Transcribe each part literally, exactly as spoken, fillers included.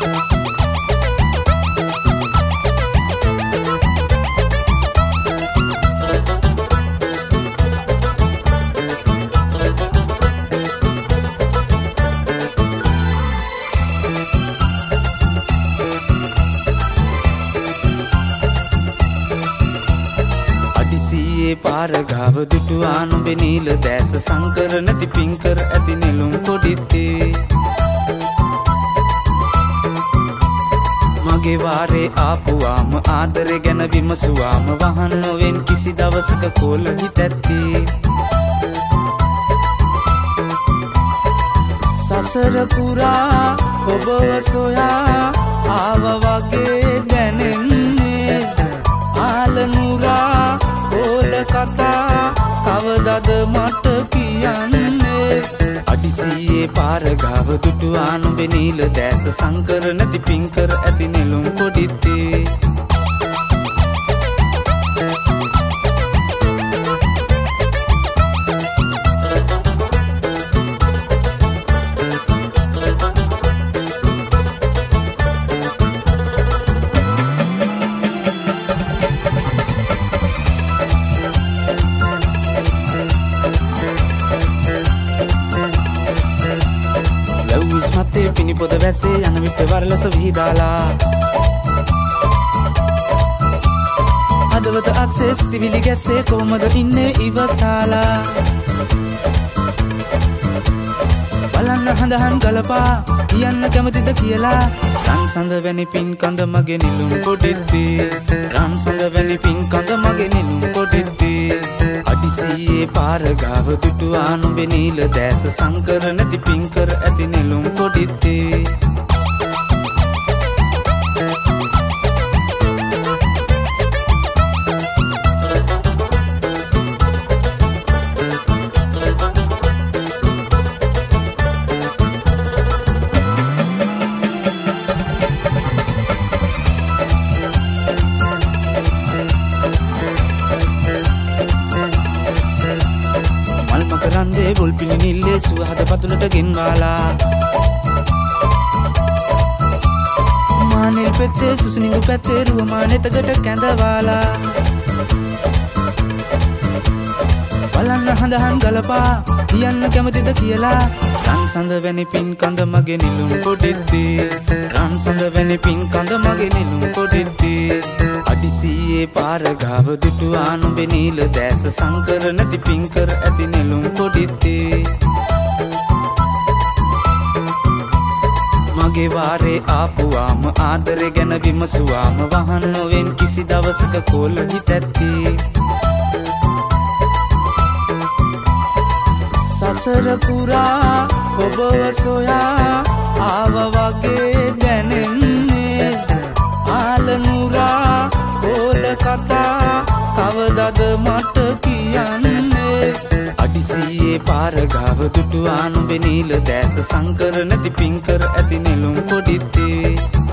පාර ගාව දුටුවා නුඹේ නීල දැස සංකර නැති පිංකර ඇති නෙළුම් කොඩිත්තේ මගේ වාරේ ආපුවාම ආදරේ ගැන විමසුවාම වහන් නොවෙන් කිසි දවසක කෝල හිතැත්ති සසර පුරා ඔබව සොයා ආව වගේ දැනෙන්නේ ආලනුරා කෝල කතා කවදද මට කියන්නේ අඩිසියේ පාර ගාව දුටුවා නුඹේ නීල දැස සංකර නැති පිංකර ඇති නෙළුම් කොඩිත්තේ පිනිපොද වැසේ යන විට වරලස විහිදාලා හදවත අස්සේ සිටිවිලි ගැස්සේ කොහමද ඉන්නේ ඉවසාලා බලන්න හඳහන් ගලපා කියන්න කැමතිද කියලා රන් සඳ වැනි පින් කඳ මගේ නිලුම් කොඩිත්තේ රන් සඳ වැනි පින් කඳ මගේ නිලුම් කොඩිත්තේ අඩිසියේ පාර ගාව දුටුවා නුඹේ නීල දැස සංකර නැති පිංකර ඇති නෙළුම් කොඩිත්තේ රන්දේ බුල්පිනි නිල්ලේ සුවහද පතුලට ගෙන්වාලා මානෙල් පෙත්තේ සුසුනිඟු පැත්තේ රුවමා නෙතකට කැඳවාලා බලන්න හඳහන් ගලපා කියන්න කැමතිද කියලා රන් සඳ වැනි පින් කඳ මගේ නිලුම් කොඩිත්තේ රන් සඳ වැනි පින් කඳ මගේ නිලුම් කොඩිත්තේ අඩිසියේ පාර ගාව දුටුවා නුඹේ නීල දැස සංකර නැති පිංකර ඇති නෙළුම් කොඩිත්තේ මගේ වාරේ ආපුවාම ආදරේ ගැන විමසුවාම වහන් නොවෙන් කිසි දවසක කෝල හිතැත්ති සසර පුරා ඔබව සොයා ආව වගේ දැනෙන්නේ ආලනුරා කෝල කතා කවදද මට කියන්නේ අඩිසියේ පාර ගාව දුටුවා නුඹේ නීල දැස සංකර නැති පිංකර ඇති නෙළුම් කොඩිත්තේ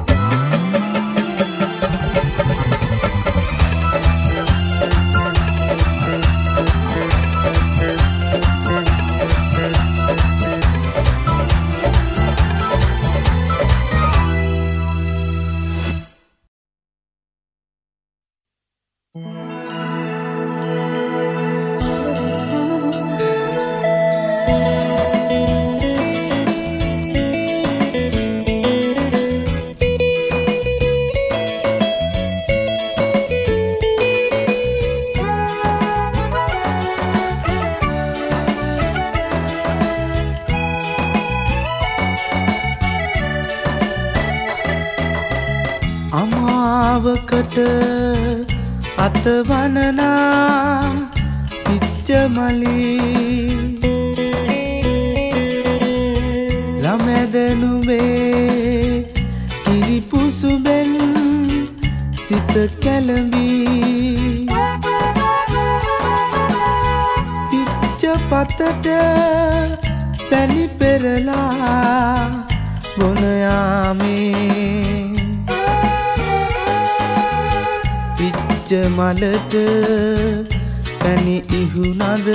අතවනනා පිච්චමලි ළමැදනුවේ කිරිපුසුබෙන් සිත කැළඹී පිච්ච පතට පැණි පෙරලා බොන යාමේ මලට පැණි ඉහුනද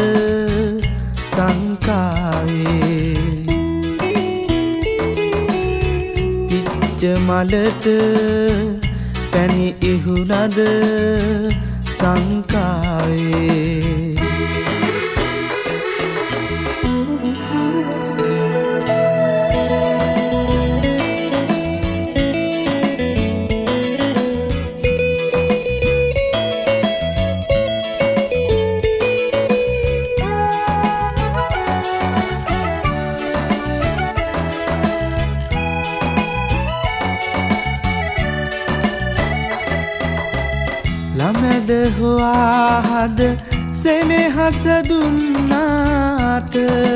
සංකාවේ පිච්ච පිච්ච මලට පැණි ඉහුණද සංකාවේ ළමැද හොයාහද සෙනෙහස දුන්නාට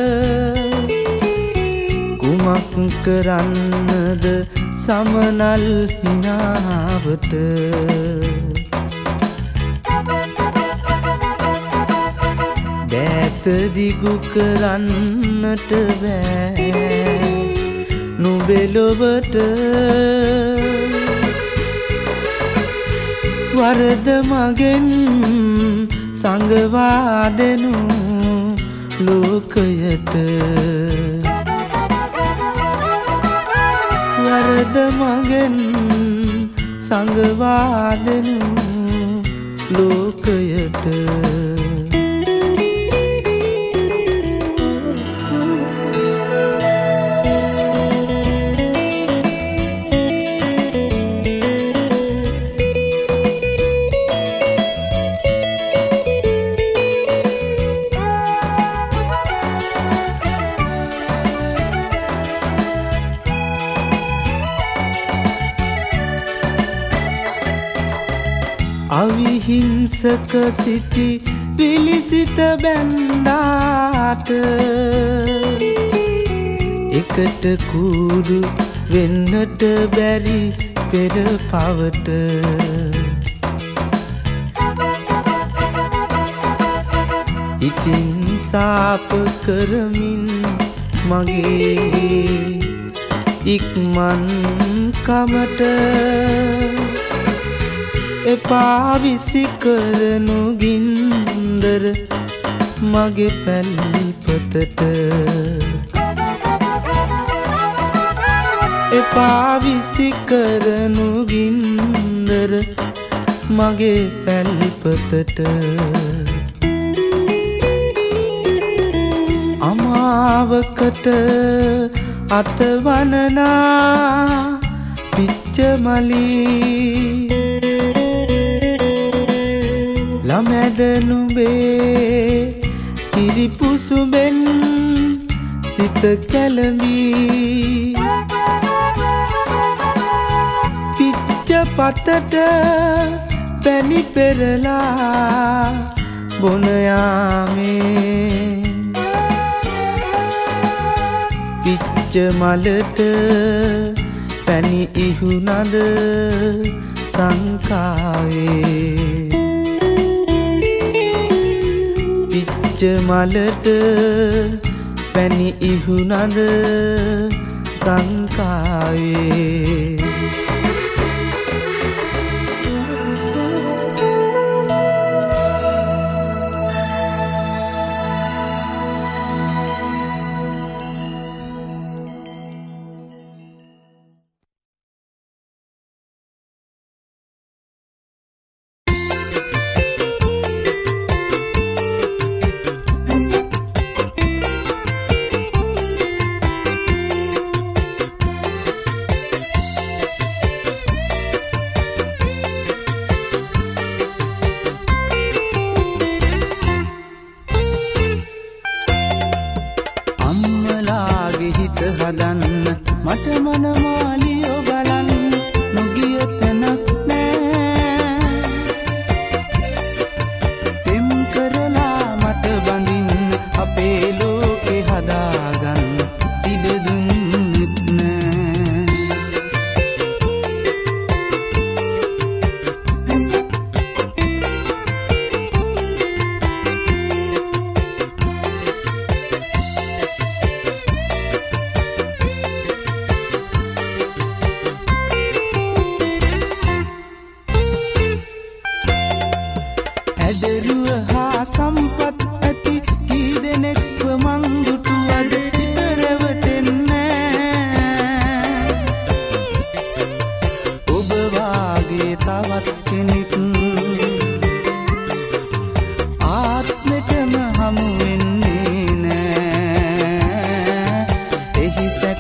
කුමක් කරන්නද සමනල් හිනාවට දෑත දිගු කරන්නට බෑ නුඹේ ලොවට වරද මගෙන් සංගවා දෙනු ලෝකයට වරද මගෙන් සංගවා දෙනු ලෝකයට අවිහිංසක සිටි පිලිසිත බැන්දාට එකට කූඩු වෙන්නට බැරි පෙර පවට ඉතින් සාප කරමින් මගේ ඉක්මන් කමට එපා විසි කරනු ගින්දර මගේ පැල්පතට එපා විසි කරනු ගින්දර මගේ පැල්පතට අමාවකට අතවනනා පිච්ච මලී ළමැද නුඹේ කිරිපුසුඹෙන් සිත කැළඹී පිච්ච පතට පැණි පෙරලා බොන යාමේ පිච්ච මලට පැණි ඉහුණද සංකාවේ මලට පැණි ඉහුණද සංකාවේ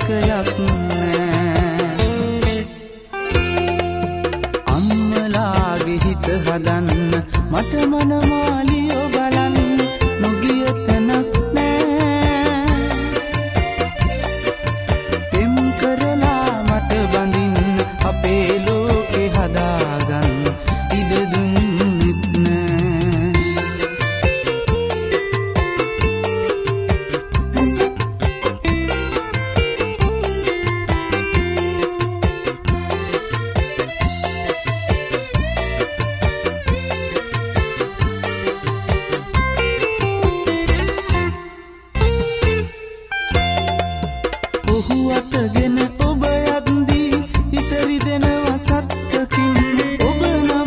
සාධකයක් නෑ. අම්මලාගේ හිත හදන්න මට මනමාලියෝ බලන්න නොගිය තැනක් නෑ. පෙම් කරලා මට බඳින්න අපේ ලෝකේ හදාගන්න ඉඩ දුන්නෙත් නෑ. ඔහු අතගෙන ඔබ යද්දී ඉතරි දෙනවා සත්තකින් ඔබ නම්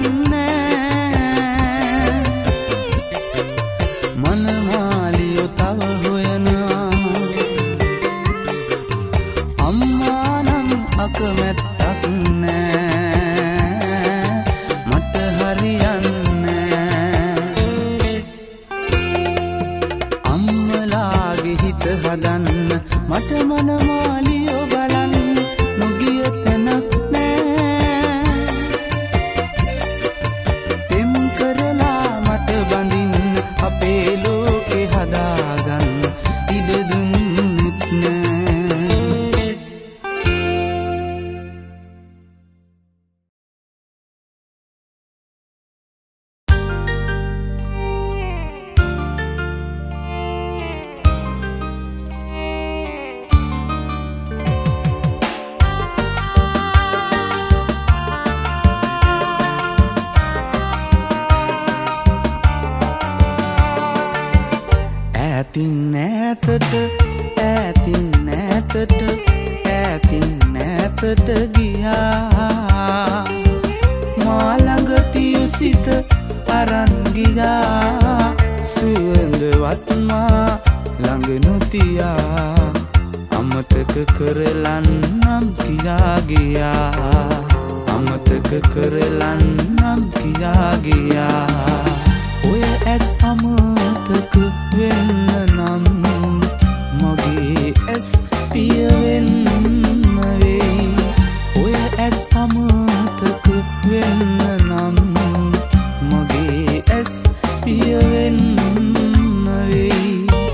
දන්නේ. මනමාලියෝ තව හොයනවා අම්මා නම් අකමැත්තක් නෑ. මට හරියන්නේ අම්මලාගේ හිත හදන්න මට මනමාලියෝ බලන්න නොගිය තැනක් නෑ. පෙම් කරලා මට බඳින්න අපේ ලෝකේ හදාගන්න ඉඩ දුන්නෙත් නෑ. ඈතින් ඈතට ඈතින් ඈතට ඈතින් ඈතට ගියා මා ළඟ තියු සිත අරන් ගියා සුවඳවත් මා ළඟ නොතියා අමතක කරලන්නම් කියා ගියා අමතක කරලන්නම් කියා ගියා. ඔය ඇස් අමතක වෙන්න නම් මගේ ඇස් පිය වෙන්න වෙයි. ඔය ඇස් අමතක වෙන්න නම් මගේ ඇස් පිය වෙන්න වෙයි.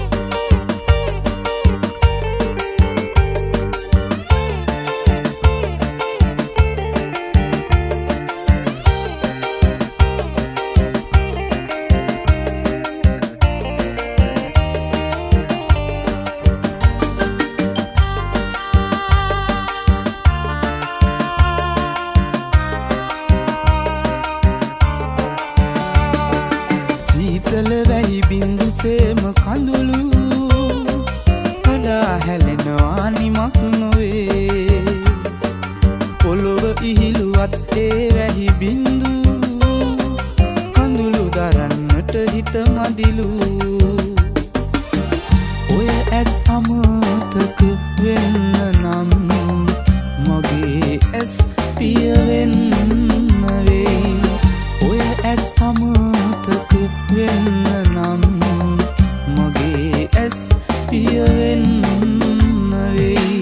සීතල වැහි බින්දුසේම කඳුළු කඩා හැලෙනවා නිමක් නොවේ. පොළොව ඉහිලුවත් ඒ වැහි බින්දු කඳුළු දරන්නට හිත මදිලු. ඔය ඇස් අමතක වෙන්න නම් මගේ ඇස් පිය වෙන්න වෙයි. ඔය ඇස් අමතක වෙන්න නම් මගේ ඇස් පිය වෙන්න වෙයි.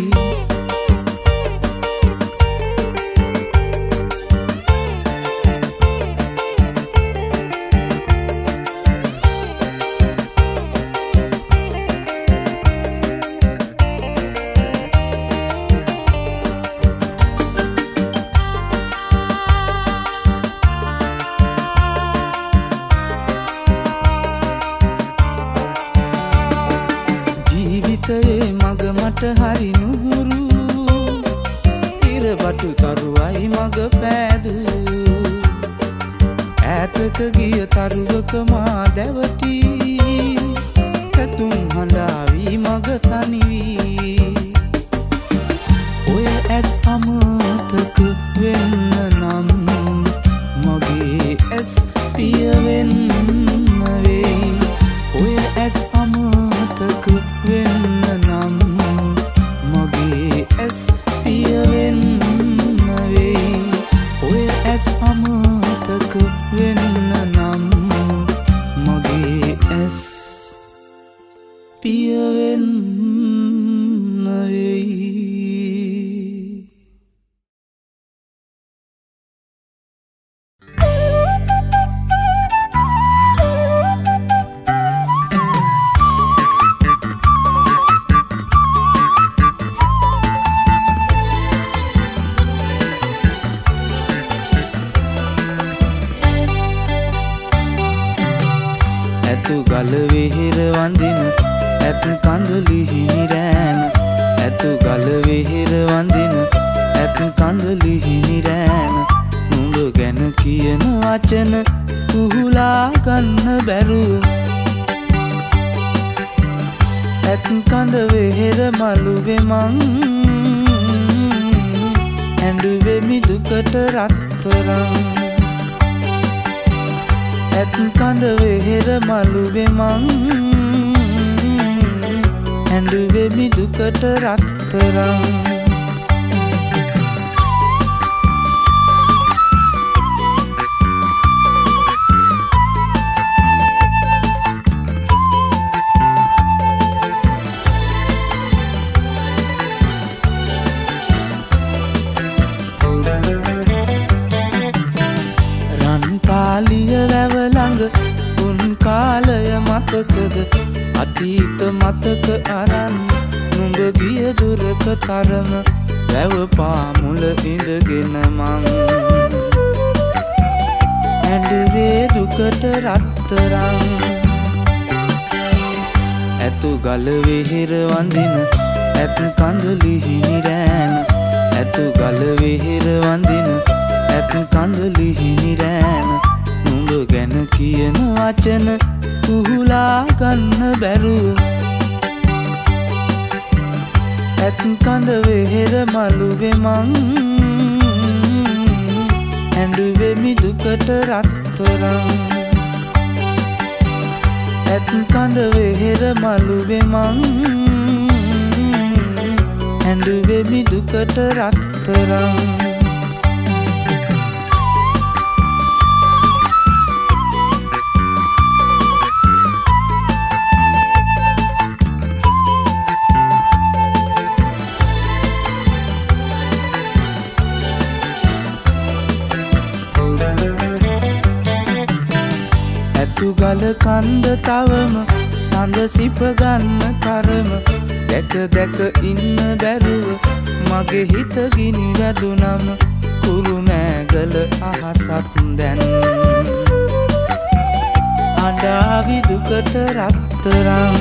ජීවිතයේ මග මට හරි නුහුරු ඉරබටු තරුවයි මග පෑදු. ඈතක ගිය තරුවක මා දැවටි පැතුම් හඬාවී මග තනිවී. ඔය ඇස් අමතක වෙන්න නම් මගේ ඇස් පිය වෙන්න වෙයි. ඔය ඇස් අමතක වෙන්න නම් මගේ ඇස් පිය වෙන්න වෙයි. ඔය ඇස් අමතක වෙන්න නම් මගේ ඇස් පිය වෙන්න ඇතු ගල වෙහෙර වඳින ඇත් කඳ ලිහිණි රෑන ඇතු ගල වෙහෙර වඳින ඇත් කඳ ලිහිණි රෑන නුඹ ගැන කියන වචන කුහුලා ගන්න බැරුව ඇත් කඳ වෙහෙර මළුවේ මං ඇඬුවෙමි දුකට රත්තරන් ඇත් කඳ වෙහෙර මළුවේ මං ඇඬුවෙමි දුකට රත්තරන් රන්තාලිය වැව ළඟ උන් කාලය මතකද අතීත මතක අරන් නුඹ ගිය දුරක තරම වැව පාමුල ඉඳගෙන මං ඇඬුවේ දුකට රත්තරන් ඇතු ගල වෙහෙර වඳින ඇත් කඳ ලිහිණි රෑන ඇතු ගල වෙහෙර වඳින ඇත් කඳ ලිහිණි රෑන නුඹ ගැන කියන වචන කුහුලා ගන්න බැරුව ඇත් කඳ වෙහෙර මළුවේ මං ඇඬුවෙමි දුකට රත්තරන් ඇත් කඳ වෙහෙර මළුවේ මං ඇඬුවෙමි දුකට රත්තරන් ගල කන්ද තවම සඳ සිප ගන්න තරම දැක දැක ඉන්න බැරුව මගේ හිත ගිනි වැදුනම කුරුණෑගල අහසත් දැන් අඬාවි දුකට රත්තරන්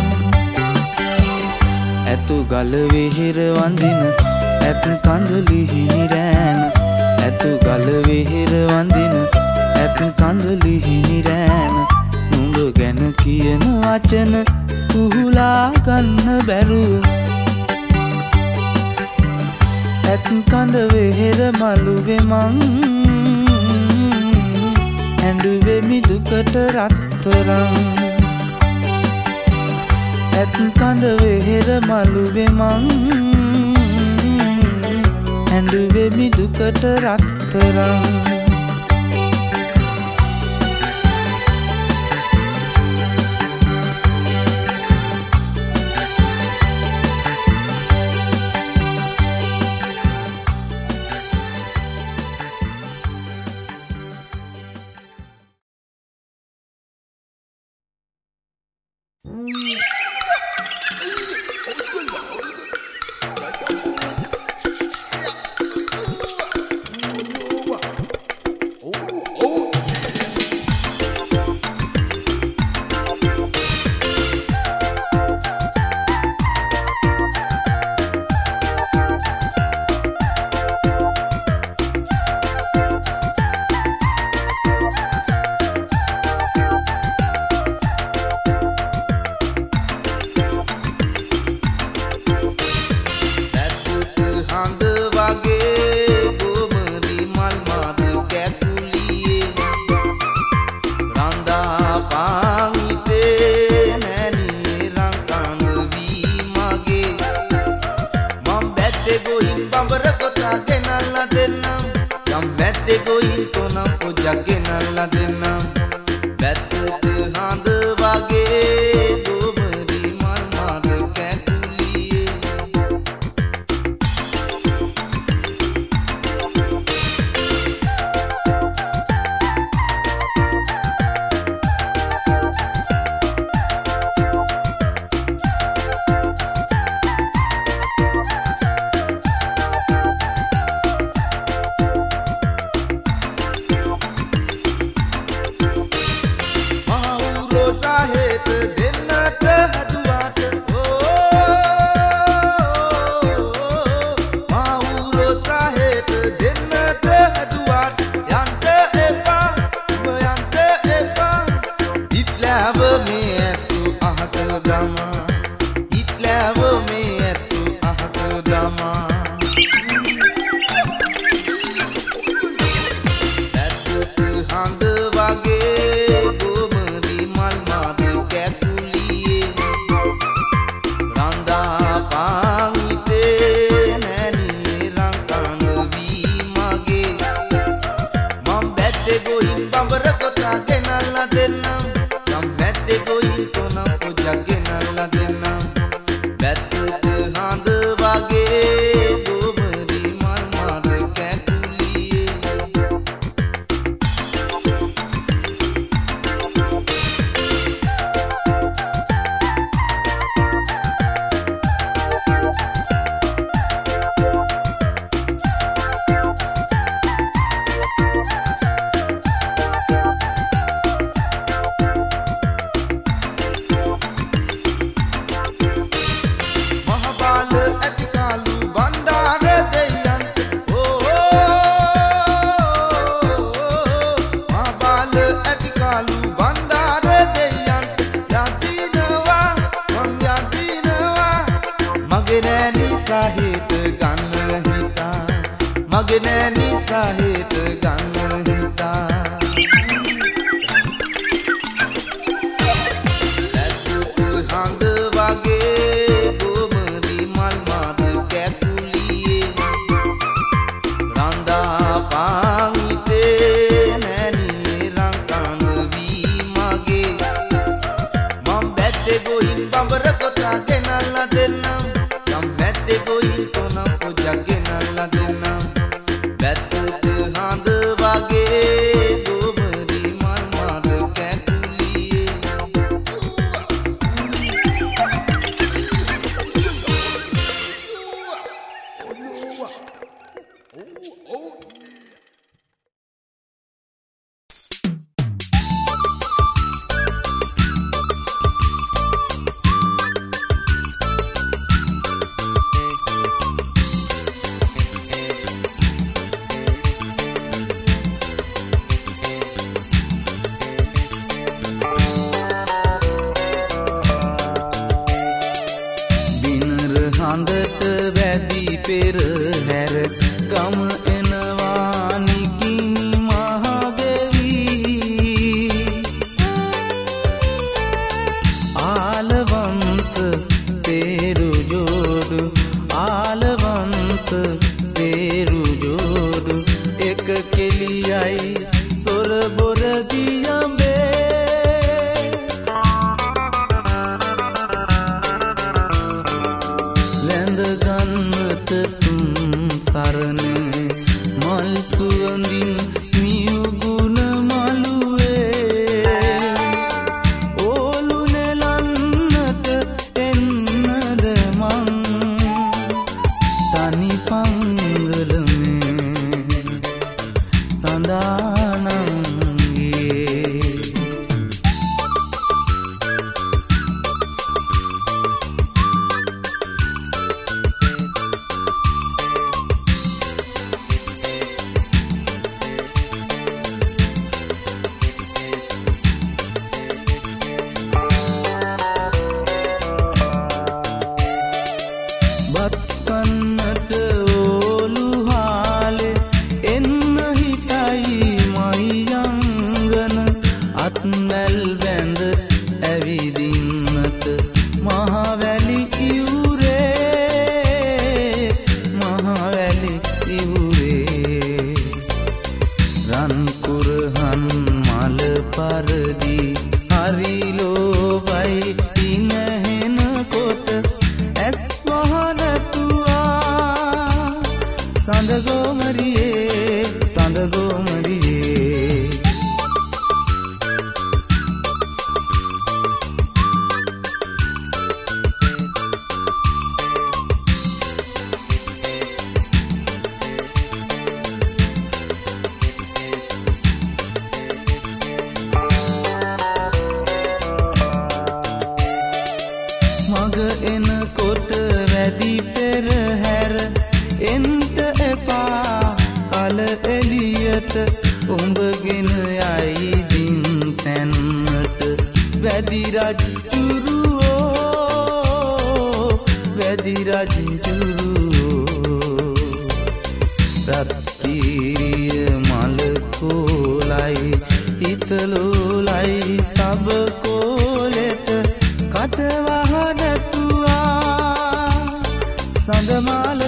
ඇතු ගල වෙහෙර වඳින ඇත් කඳ ලිහිණි රෑන ඇතු ගල වෙහෙර වඳින ඇත් කඳ ලිහිණි රෑන නුඹ ගැන කියන වචන කුහුලා ගන්න බැරුව ඇත් කඳ වෙහෙර මළුවේ මං ඇඬුවෙමි දුකට රත්තරන් ඇත් කඳ වෙහෙර මළුවේ මං ඇඬුවෙමි දුකට රත්තරන්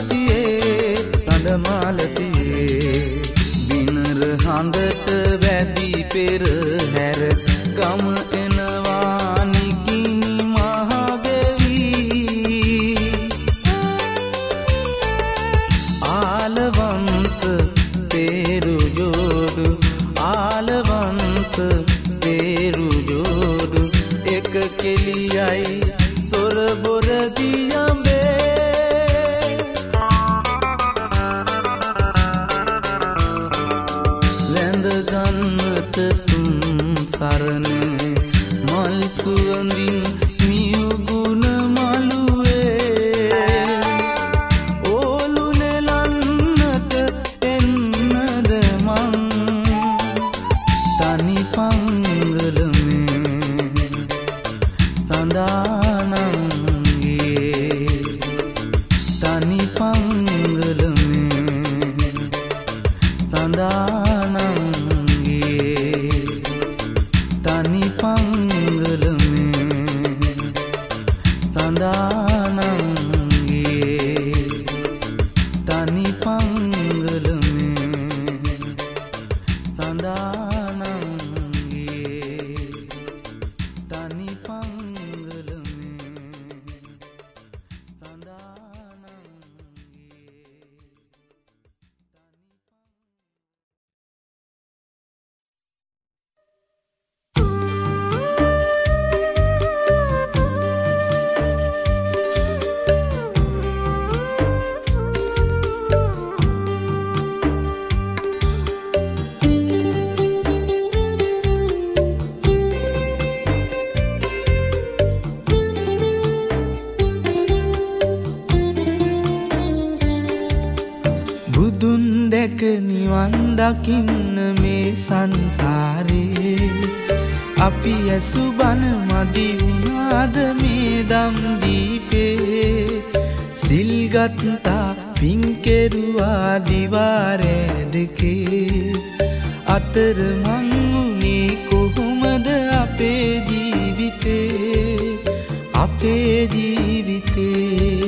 මාලතියේ සඳ මාලතියේ බිනර හඳට වැදි පෙර හැර ගම එනවා නිකිනි මහගෙවි ආලවන්ත සේරු ජෝඩු ආලවන්ත සේරු ජෝඩු එක කෙලියයි සොර බොර දියඹේ වැඳ ගන්නට තුන් සරණ මල් සුවඳින් මියුගුණ මළුවේ ඕලු නෙලන්නට එන්නද මං තනි පංගලමේ සඳානංගේ තනි පංගලමේ සඳානංගේ තනි පංගලමේ සඳානංගේ තනි පංගලමේ සඳානංගේ තනි පංගලමේ බුදුන් දැක නිවන් දකින්න මේ සංසාරේ අපි ඇසු බණ මදි වුණාද මේ දම් දීපේ සිල් ගත්තා පින් කෙරුවා දිවාරෑ දෙකේ අතර මං උනේ කොහොමද අපේ ජීවිතේ අපේ ජීවිතේ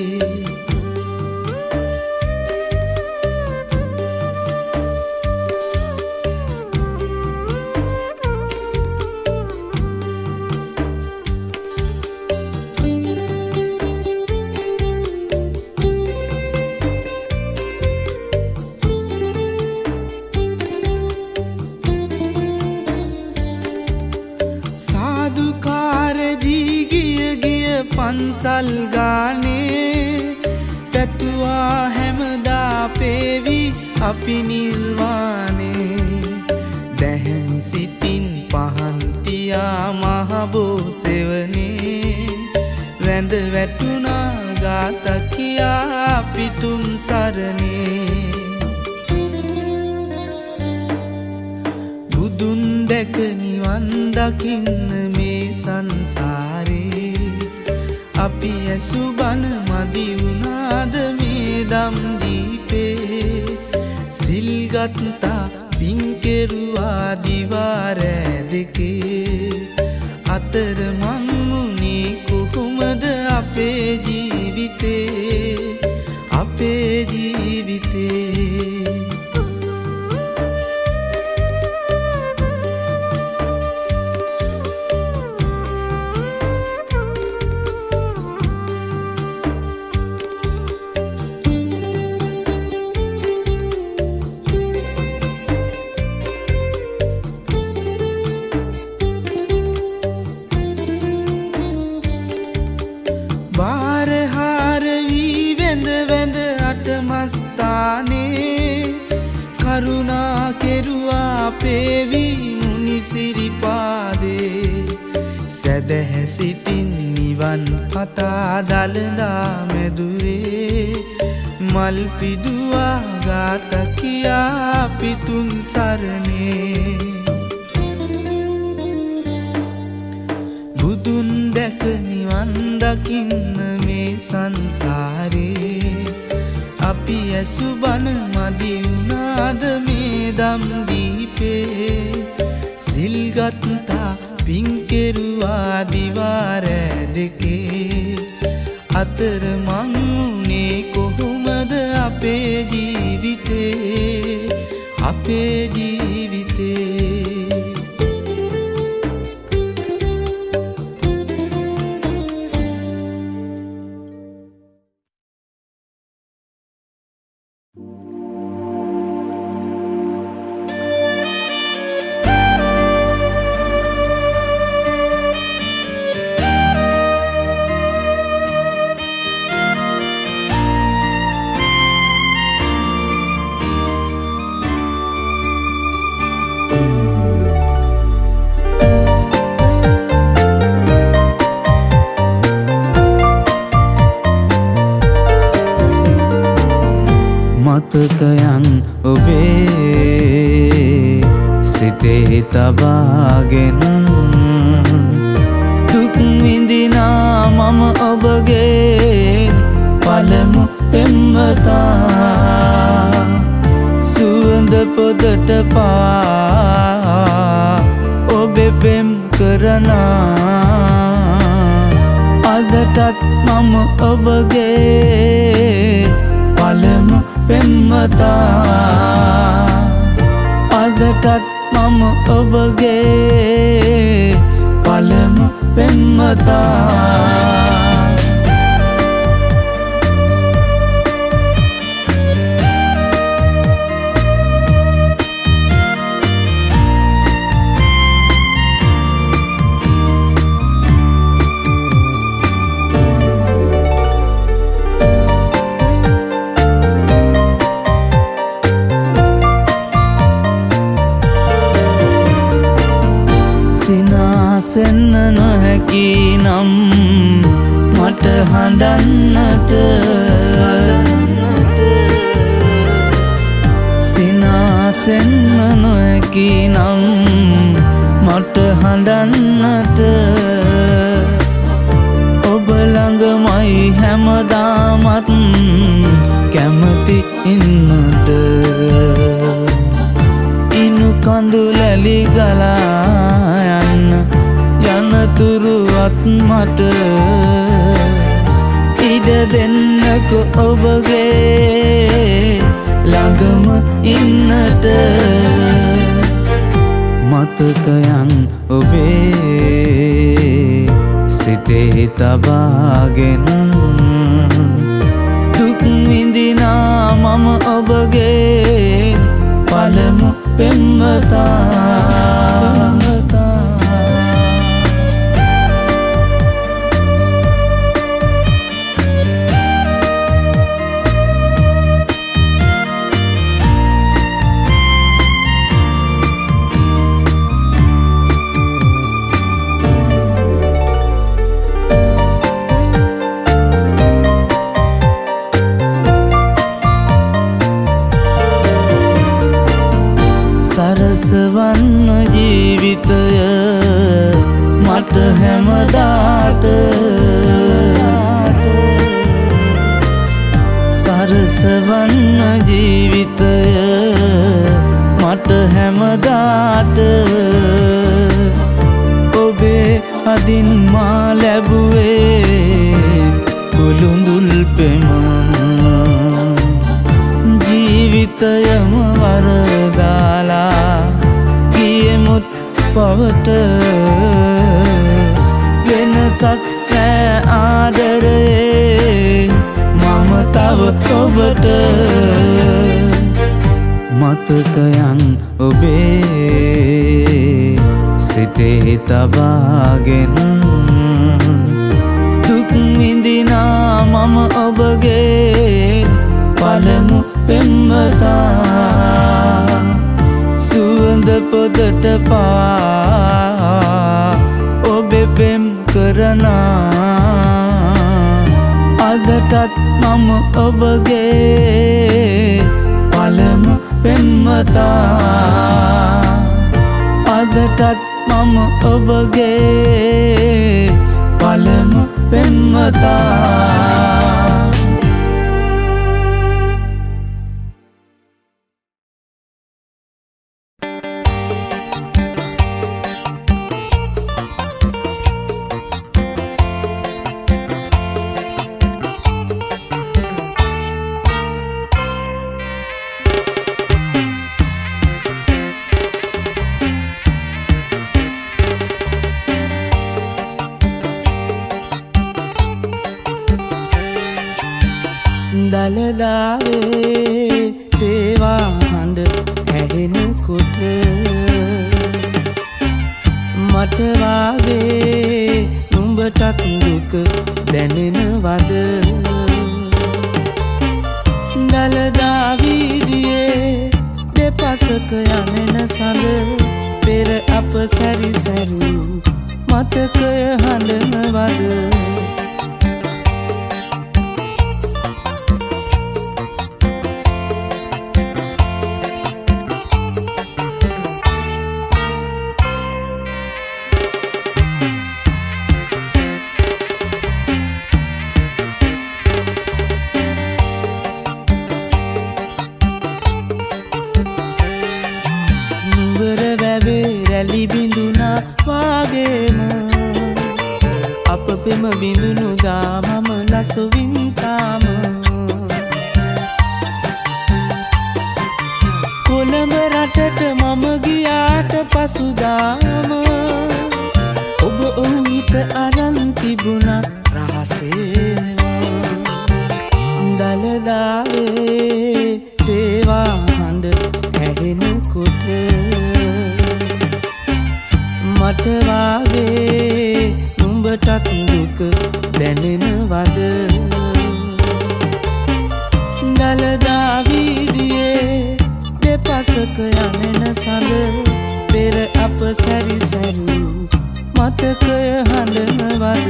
පන්සල් ගානේ පැතුවා හැමදා පේවි අපි නිර්වාණේ දැහැමි සිතින් පහන් තියා මහබෝ සෙවනේ වැඳ වැටුණා ගාත කියා අපි තුන් සරණේ බුදුන් දැක නිවන් දකින්න මේ සංසාරේ අපි ඇසු බණ මදි වුණාද මේ දම් දීපේ සිල් ගත්තා පින් කෙරුවා දිවාරෑ දෙකේ අතර මං උනේ කොහොමද අපේ ජීවිතේ අපේ ජීවිතේ කරුණා කෙරුවා පේවි මුනි සිරිපාදේ සැදැහැ සිතින් නිවන් පතා දළදා මැදුරේ මල් පිදුවා ගාත කියා පිතුන් සරණේ බුදුන් දැක නිවන් දකින්න මේ සංසාරේ අපි ඇසු බණ මදි වුණාද මේ දම් දීපේ සිල් ගත්තා පින් කෙරුවා දිවාරෑ දෙකේ අතර මං උනේ කොහොමද අපේ ජීවිතේ අපේ ජීවිතේ මතකයන් ඔබේ සිතේ තබාගෙන දුක් විඳිනා මම ඔබගේ පළමු පෙම්වතා සුවඳ පොදට පා ඔබේ පෙම් කරනා අදටත් මම ඔබගේ පළමු පෙම්වතා අදටත් මම ඔබගේ පළමු පෙම්වතා සිනාසෙන්න නොහැකි නම් මට හඬන්නට සිනාසෙන්න නොහැකි නම් මට හඬන්නට ඔබ ළඟමයි හැමදාමත් කැමති ඉන්නට ඉනු කඳුලැලි ගලා යන්න යනතුරුවත් මට ඉඩ දෙන්නකො ඔබගේ ළඟම ඉන්නට මතකයන් ඔබේ සිතේ තබාගෙන දුක් විඳිනා මම ඔබගේ පළමු පෙම්වතා සරසවන්න ජීවිතය මට හැමදාට සරසවන්න ජීවිතය මට හැමදාට ඔබේ අදින් මා ලැබුවේ කුළුඳුල් පෙම ජීවිතයම වරදාලා ගියෙමුත් පවට වෙනසක් නෑ ආදරේ මම තව ඔබට මතකයන් ඔබේ සිතේ තබාගෙන දුක් විඳිනා මම ඔබගේ පළමු පෙම්වතා සුවඳ පොදට පා ඔබේ පෙම් කරනා අදටත් මම ඔබගේ පළමු පෙම්වතා අදටත් මම ඔබගේ පළමු පෙම්වතා දෙපසක යමෙන සඳ පෙර අප සැරි සැරු මතකය හඬනවද බිඳුනා වාගේම අප පෙම බිඳුනු දා මම ලසුවින්තාම කොළඹ රටට මම ගියාට පසුදාම ඔබ ඔහුට අරන් තිබුණා රහසේම දලදාවේ දේවා හඬ ඇහෙනකොට මට වාගේ නුඹටත් දුක දැනෙනවද දලදා වීදියේ දෙපසක යමෙන සඳ පෙර අප සැරි සැරු මතකය හඬනවද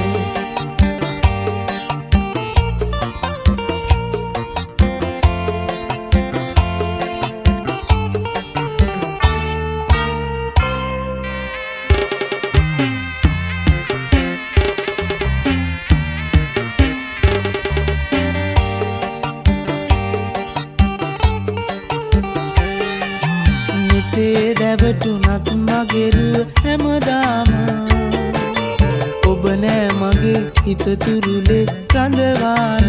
දැවටුනත් මගෙරුව හැමදාම ඔබ නෑ මගේ හිත තුරුලේ කඳවාන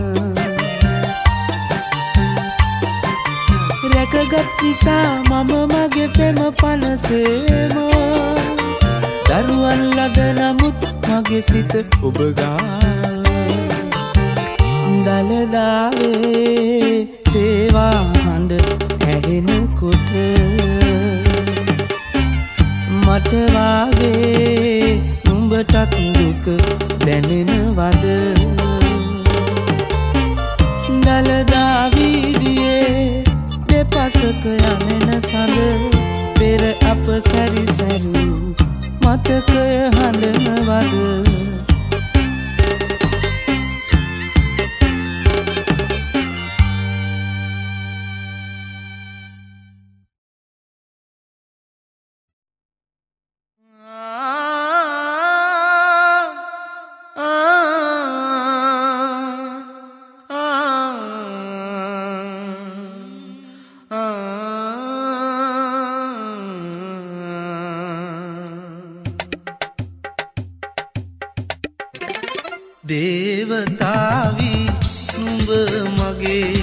රැකගත් නිසා මම මගේ පෙම පනසේම දරුවන් ලද නමුත් මගේ සිත ඔබ ගාව දලදාවේ දේවා හඬ ඇහෙනකොට මට වාගේ නුඹටත් දුක දැනෙනවද දලදා වීදියේ දෙපසක යමෙන සඳ පෙර අප සැරි සැරු මතකය හඬනවද දේවතාවි නුඹ මගේ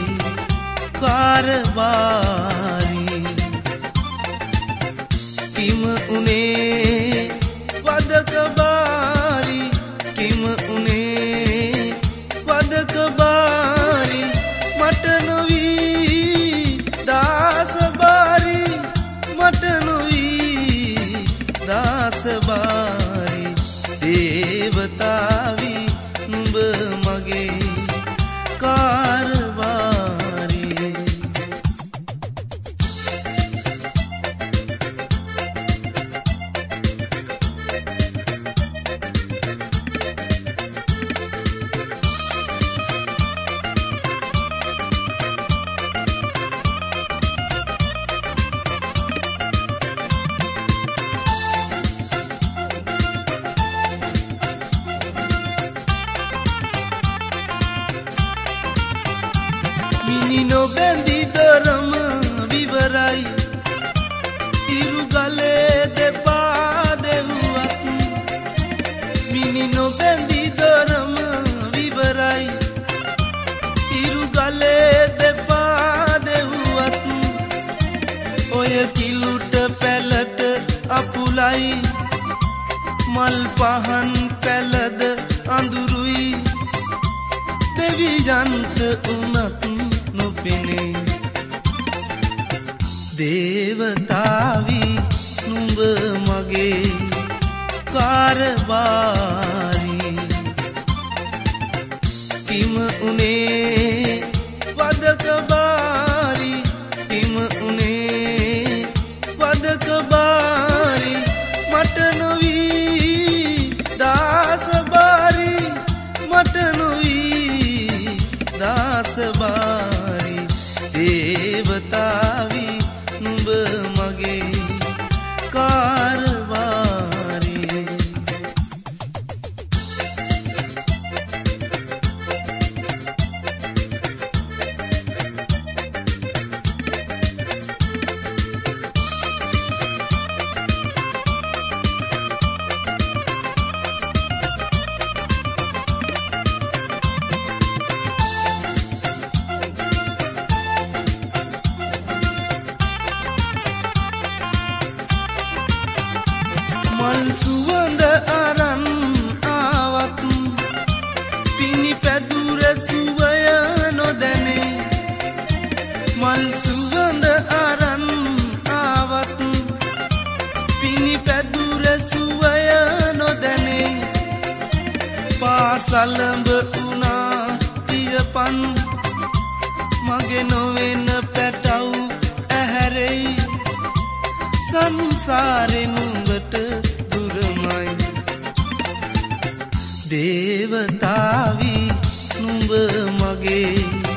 කාරවාරි කිම උනේ වදකබාරි කිම උනේ වදකබාරි මට නොවී දාසබාරි මට නොවී දාසබාරි දේවතාවි නුඹ මගේ කාරවාරි නොබැඳි දරම විවරයි ඉරුගලේ දෙපා දෙවුවත් මිනි නොබැඳි දරම විවරයි ඉරුගලේ දෙපා දෙවුවත් ඔය කිලුට පැලට අපුලයි මල් පහන් පැලද අඳුරුයි දෙවියන්ට උනත් නොපෙනේ දේවතාවි නුඹ මගේ කාරවාරි කිම උනේ වදකබාරි කිම උනේ දේවතාවි නුඹ මගේ කාර්යභාරී මල් සුවඳ අරන් ආවත් පිණි පැදුර සුවය නොදැනේ මල් සුවඳ අරන් ආවත් පිණි පැදුර සුවය නොදැනේ පාසලඹ උනා පියපන් මගේ නොවෙන පැටව් ඇහැරෙයි සංසාරේ නුඹට දුරමයි දේවතාවි නුඹ මගේ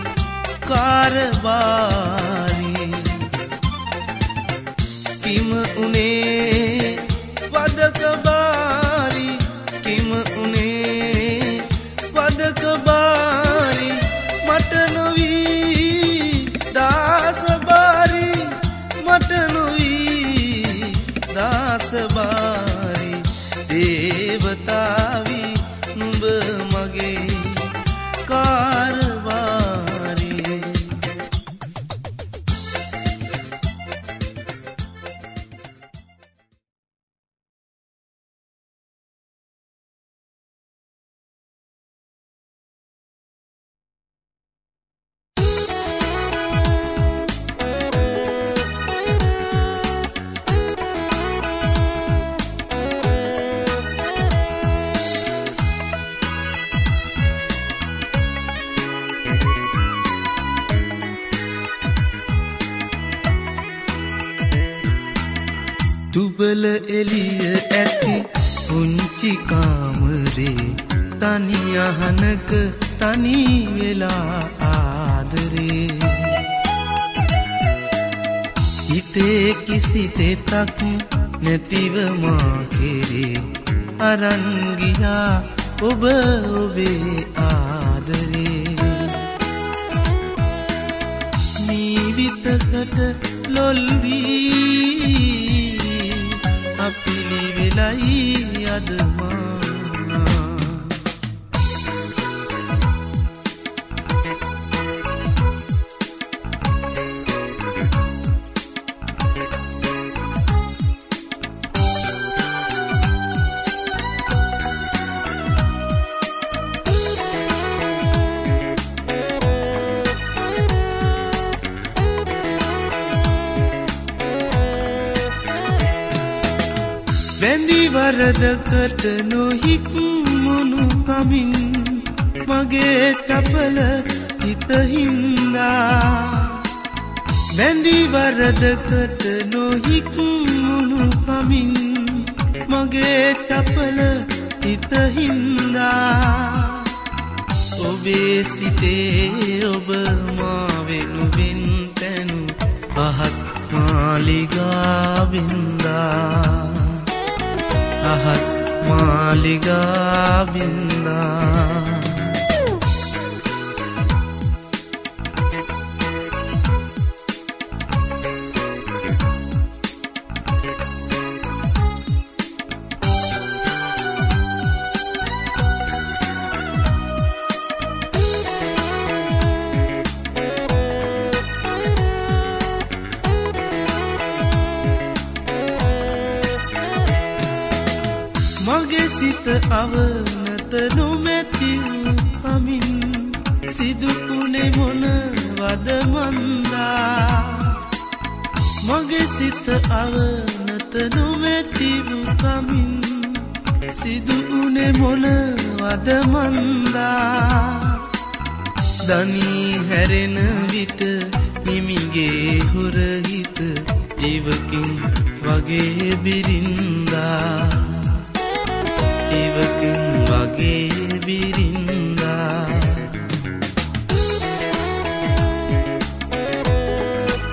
කාර්යභාරී කිම උනේ වදක බාරි කිම උනේ වදක බාරි මට නොවී දාස බාරි මට නොවී දාස බාරි දේවතාවි නුඹ මගේ කාර්යභාරී දුබල එළිය ඇති පුංචි කාමරේ තනි අහනක තනි වෙලා ආදරේ හිතේ කිසි තෙතක් නැතිව මා කෙරේ අරන් ගියා ඔබ ඔබේ ආදරේ ජීවිතකට ලොල් වී අපිලි වෙලයි අදමා වැඳි වරදකට නොහික්මුණු කමින් මගේ තපල හිත හින්දා වැඳි වරදකට නොහික්මුණු කමින් මගේ තපල හිත හින්දා ඔබේ සිතේ ඔබ මා වෙනුවෙන් තැනු අහස් මාලිගා වින්දා අහස් මාලිගා වින්දා මගේ සිත අවනත නොමැතිව කමින් සිදුුනේ මොනවද මන්දා මගේ සිත අවනත නොමැතිව කමින් සිදුුනේ මොනවද මන්දා දනී හැරෙන විට නිමිගේ හොරහිත ඉවකින් වගේ බිරින්දා ඉවකින් වගේ බිරින්දා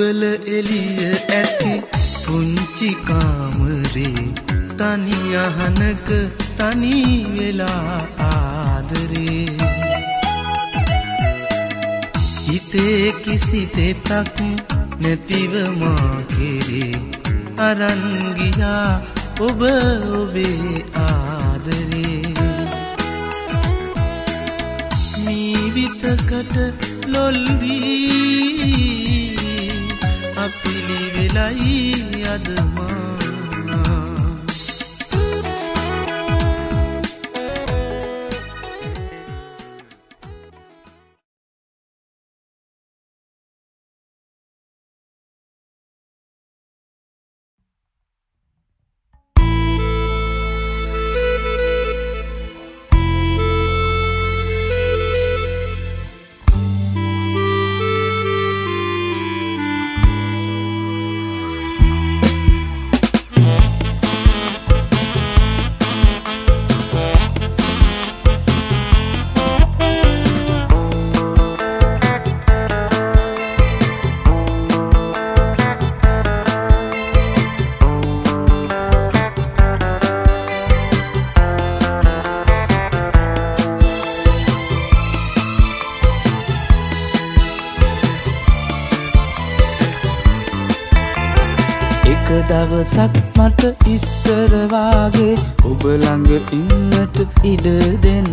දුබල එළිය ඇති පුංචි කාමරේ තනි යහනක තනි වෙලා ආදරේ හිතේ කිසි තෙතක් නැතිව මා කෙරේ අරන් ගියා ඔබ ඔබේ ආදරේ මීවිතකට ලොල් වී අපිලි වෙලයි අද මා දවසක් මට ඉස්සර වාගේ ඔබ ළඟ ඉන්නට ඉඩ දෙන්න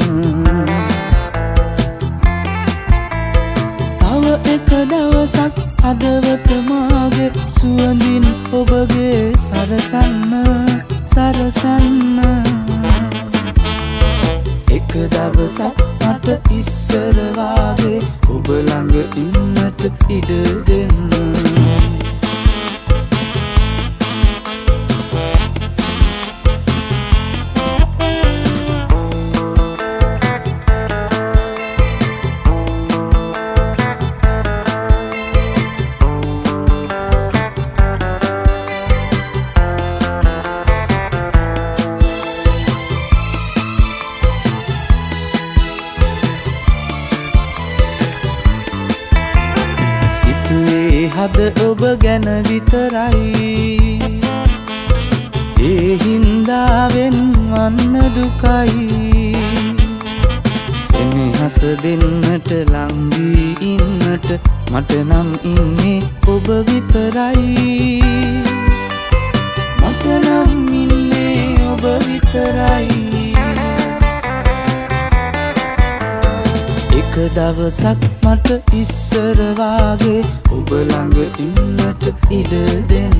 තව එක දවසක් හදවත මාගේ සුවඳින් ඔබගේ සරසන්න සරසන්න එක දවසක් මට ඉස්සර වාගේ ඔබ ළඟ ඉන්නට ඉඩ දෙන්න හද ඔබ ගැන විතරයි ඒ හින්දාවෙන් වන්න දුකයි සෙනෙහස දෙන්නට ලං වී ඉන්නට මට නම් ඉන්නේ ඔබ විතරයි මට නම් ඉන්නේ ඔබ විතරයි එක දවසක් මට ඉස්සර වාගේ ඔබ ළඟ ඉන්නට ඉඩ දෙන්න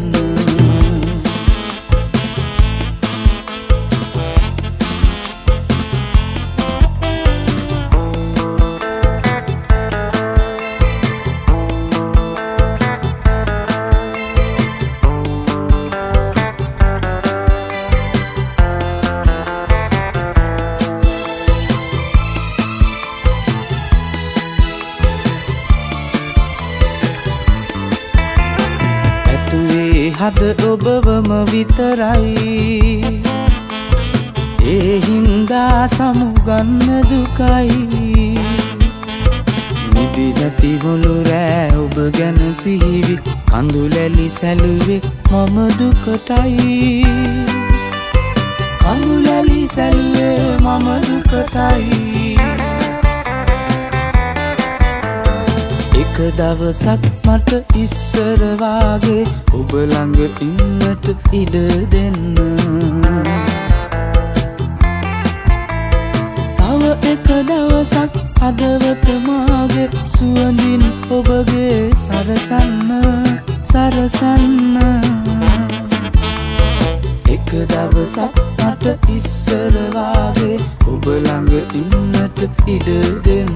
හද ඔබවම විතරයි ඒ හින්දා සමුගන්න දුකයි නිදි නැති මුළු රෑ ඔබ ගැන සිහිවි කඳුලැලි සැලුවේ මම දුකටයි කඳුලැලි සැලුවේ මම දුකටයි එක දවසක් මට ඉස්සර වාගේ ඔබ ළඟ ඉන්නට ඉඩ දෙන්න තව එක දවසක් හදවත මාගේ සුවඳින් ඔබගේ සරසන්න සරසන්න එක දවසක් මට ඉස්සර වාගේ ඔබ ළඟ ඉන්නට ඉඩ දෙන්න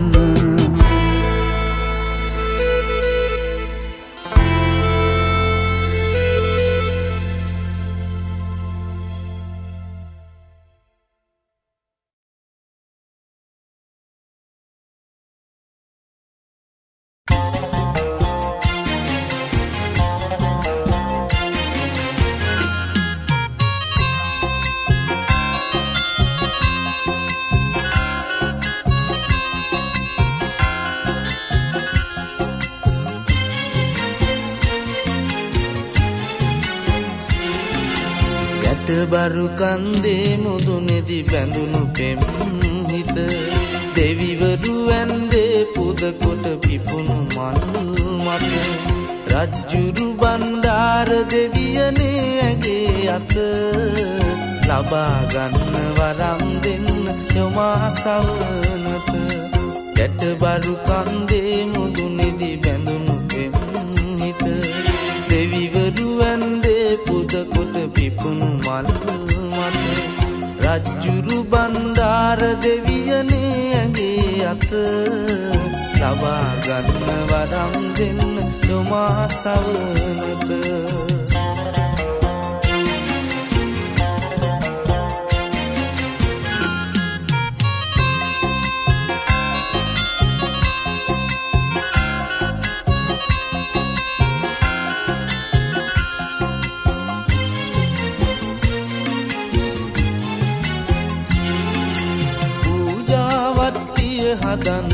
ගැටබරු කන්දේ මුදුනේදි බැඳුණු පෙම් හිත දෙවිවරු ඇන්දේ පුද කොට පිපුණු මල් මත රජ්ජුරු බණ්ඩාර දෙවියනේ ඇගේ අත ලබා ගන්න වරම් දෙන්න යොමා සවනත ගැටබරු කන්දේ මුදුනේදි බැඳුණු පෙම් හිත දෙවිවරු ඇන්දේ පුද කොට පිපුණු මල් මත රජ්ජුරු බණ්ඩාර දෙවියනේ ඇගේ අත ලබා ගන්න වරම් දෙන්න යොමා සවනත හදන්න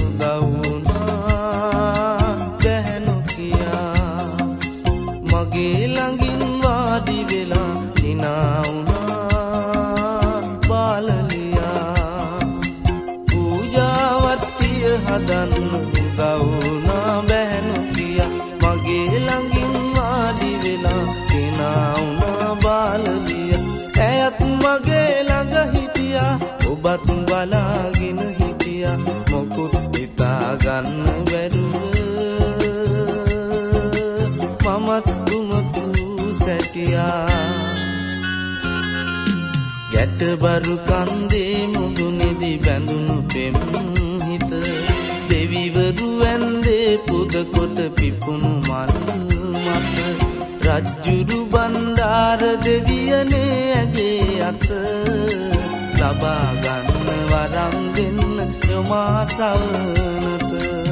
උදවුනා දැහැනු කියා මගේ ළඟින් වාඩි වෙලා හිනා වුණා බාලලියා පූජාවත්තිය හදන්න උදවුනා බැහැනු කියා මගේ ළඟින් වාඩි වෙලා හිනා වුණා බාලලියා ඇයත් මගේ ළඟ හිටියා ඔබත් බලාගෙන මොකුත් හිතා ගන්න බැරුව මමත් දුමතු සැටියා ගැටබරු කන්දේ මුදුනේදි බැඳුණු පෙම් හිත දෙවිවරු ඇන්දේ පුද කොට පිපුණු මල් මත රජ්ජුරු බණ්ඩාර දෙවියනේ ඇගේ අත ලබා ගන්න වරම් දෙන්න යොමා සවනත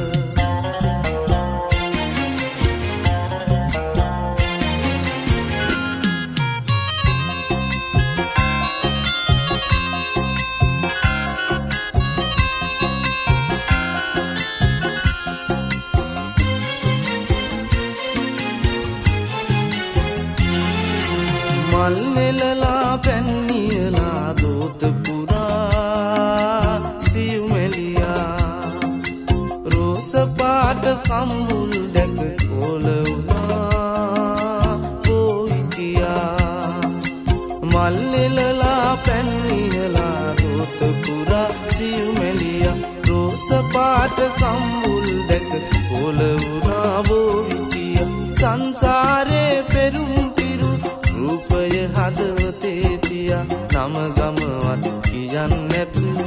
මල් නෙලලා පැන්නියලා දෝත පුරා සියුමෙලියා රෝස පාට කම්බුල් දැක කොල වුණා පොයිකියා මල් නෙලලා පැන්නියලා දෝත පුරා සියුමෙලියා රෝස පාට කම්බුල් දැක කොල වුණා පොයිකියා සංසාරේ පෙරුම් රූපය හදවතේ තියා නම ගමවත් කියන්න නැතුව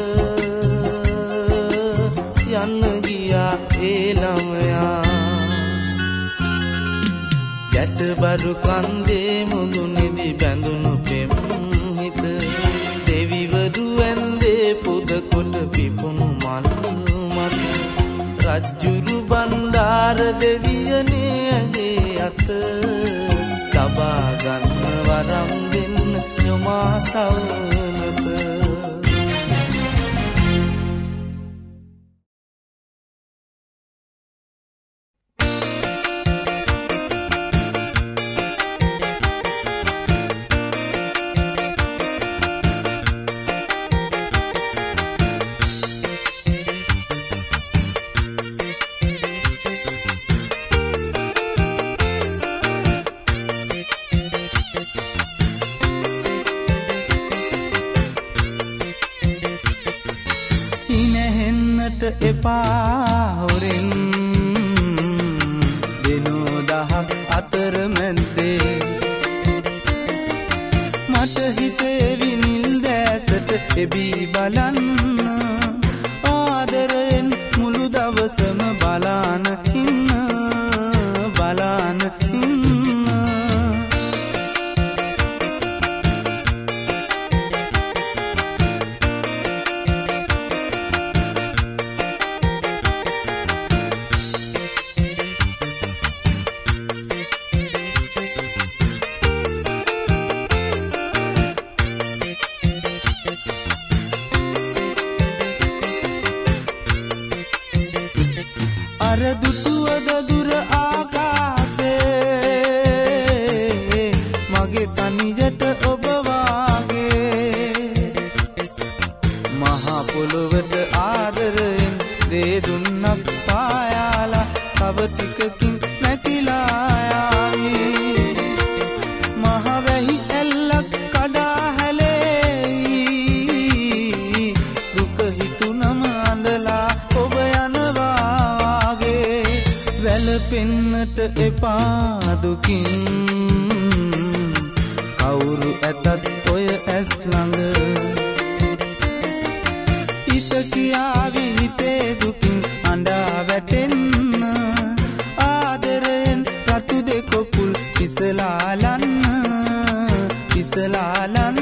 යන්න ගියා ඒ ළමයා ගැටබරු කන්දේ මුදුනේදි බැඳුණු පෙම් හිත දෙවිවරු ඇන්දේ පුද කොට පිපුණු මල් මත රජ්ජුරු බණ්ඩාර දෙවියනේ ඇගේ අත ලබා ගන්න වරම් දෙන්න යොමා සවනත එපා හොරෙන් දිනෝ දහක් අතර මැද්දේ මට හිතේ විනිල් දැසට එබී බලන්න ආදරයෙන් මුළු දවසම බලාන ඉන්න බලාන ඉන්න අර දුටුවද දුර ආකාසේ මගේ තනියට ඔබ ගැලපෙන්නට එපා දුකින් කවුරු ඇතත් ඔය ඇස් ළඟ හිත කියාවි හිතේ දුකින් අඬා වැටෙන්න ආදරයෙන් රතු දෙකොපුල් කිසලාලන්න කිසලාලන්න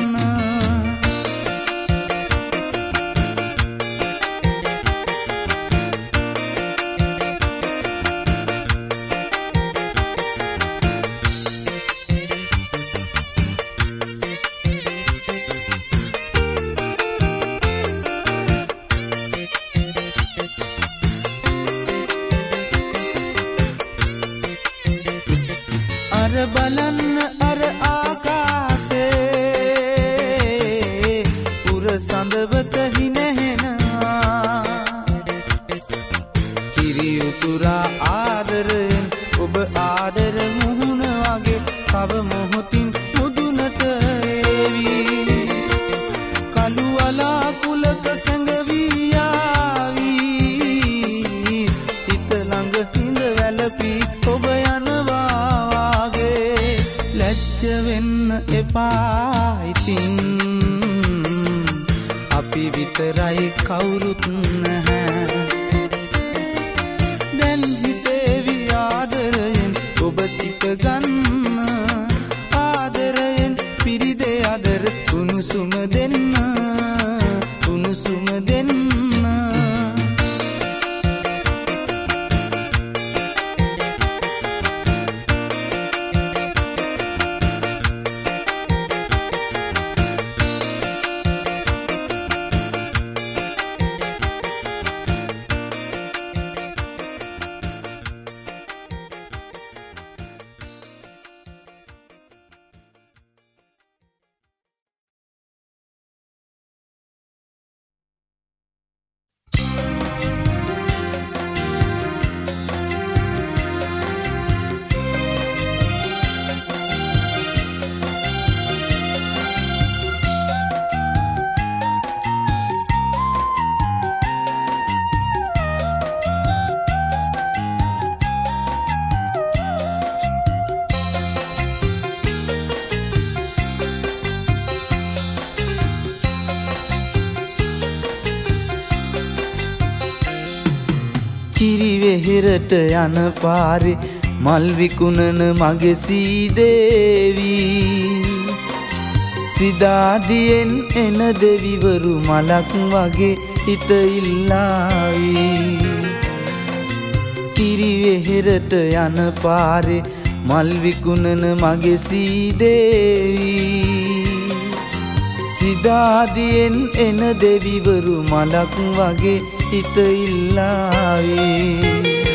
බලන්න අර ආකාසේ පුර සඳවත හිනහෙනවා කිරි උතුරා ආදරයෙන් ඔබ ආදර මුහුණ වගේ තව මොහොතින් මුදුනට ඒවි කළු වලාකුලක සැඟවී ආවි හිත ළඟ හිඳ වැළපී ඔබ යනවා ලැජ්ජ වෙන්න එපා ඉතින් අපි විතරයි කවුරුත් නැහැ දැන් හිතේවි ආදරයෙන් ඔබ සිප ගන්න ආදරයෙන් පිරිදේ ආදර උණුසුම දෙන්න උණුසුම දෙන්න කිරිවෙහෙරට යන පාරේ මල් විකුණන මගේ සීදේවි සිදාදියෙන් එන දෙවිවරු මලක් වගේ හිත ඉල්ලාවි කිරිවෙහෙරට යන පාරේ මල් විකුණන මගේ සීදේවි සිදාදියෙන් එන දෙවිවරු මලක් වගේ හිත ඉල්ලාවේ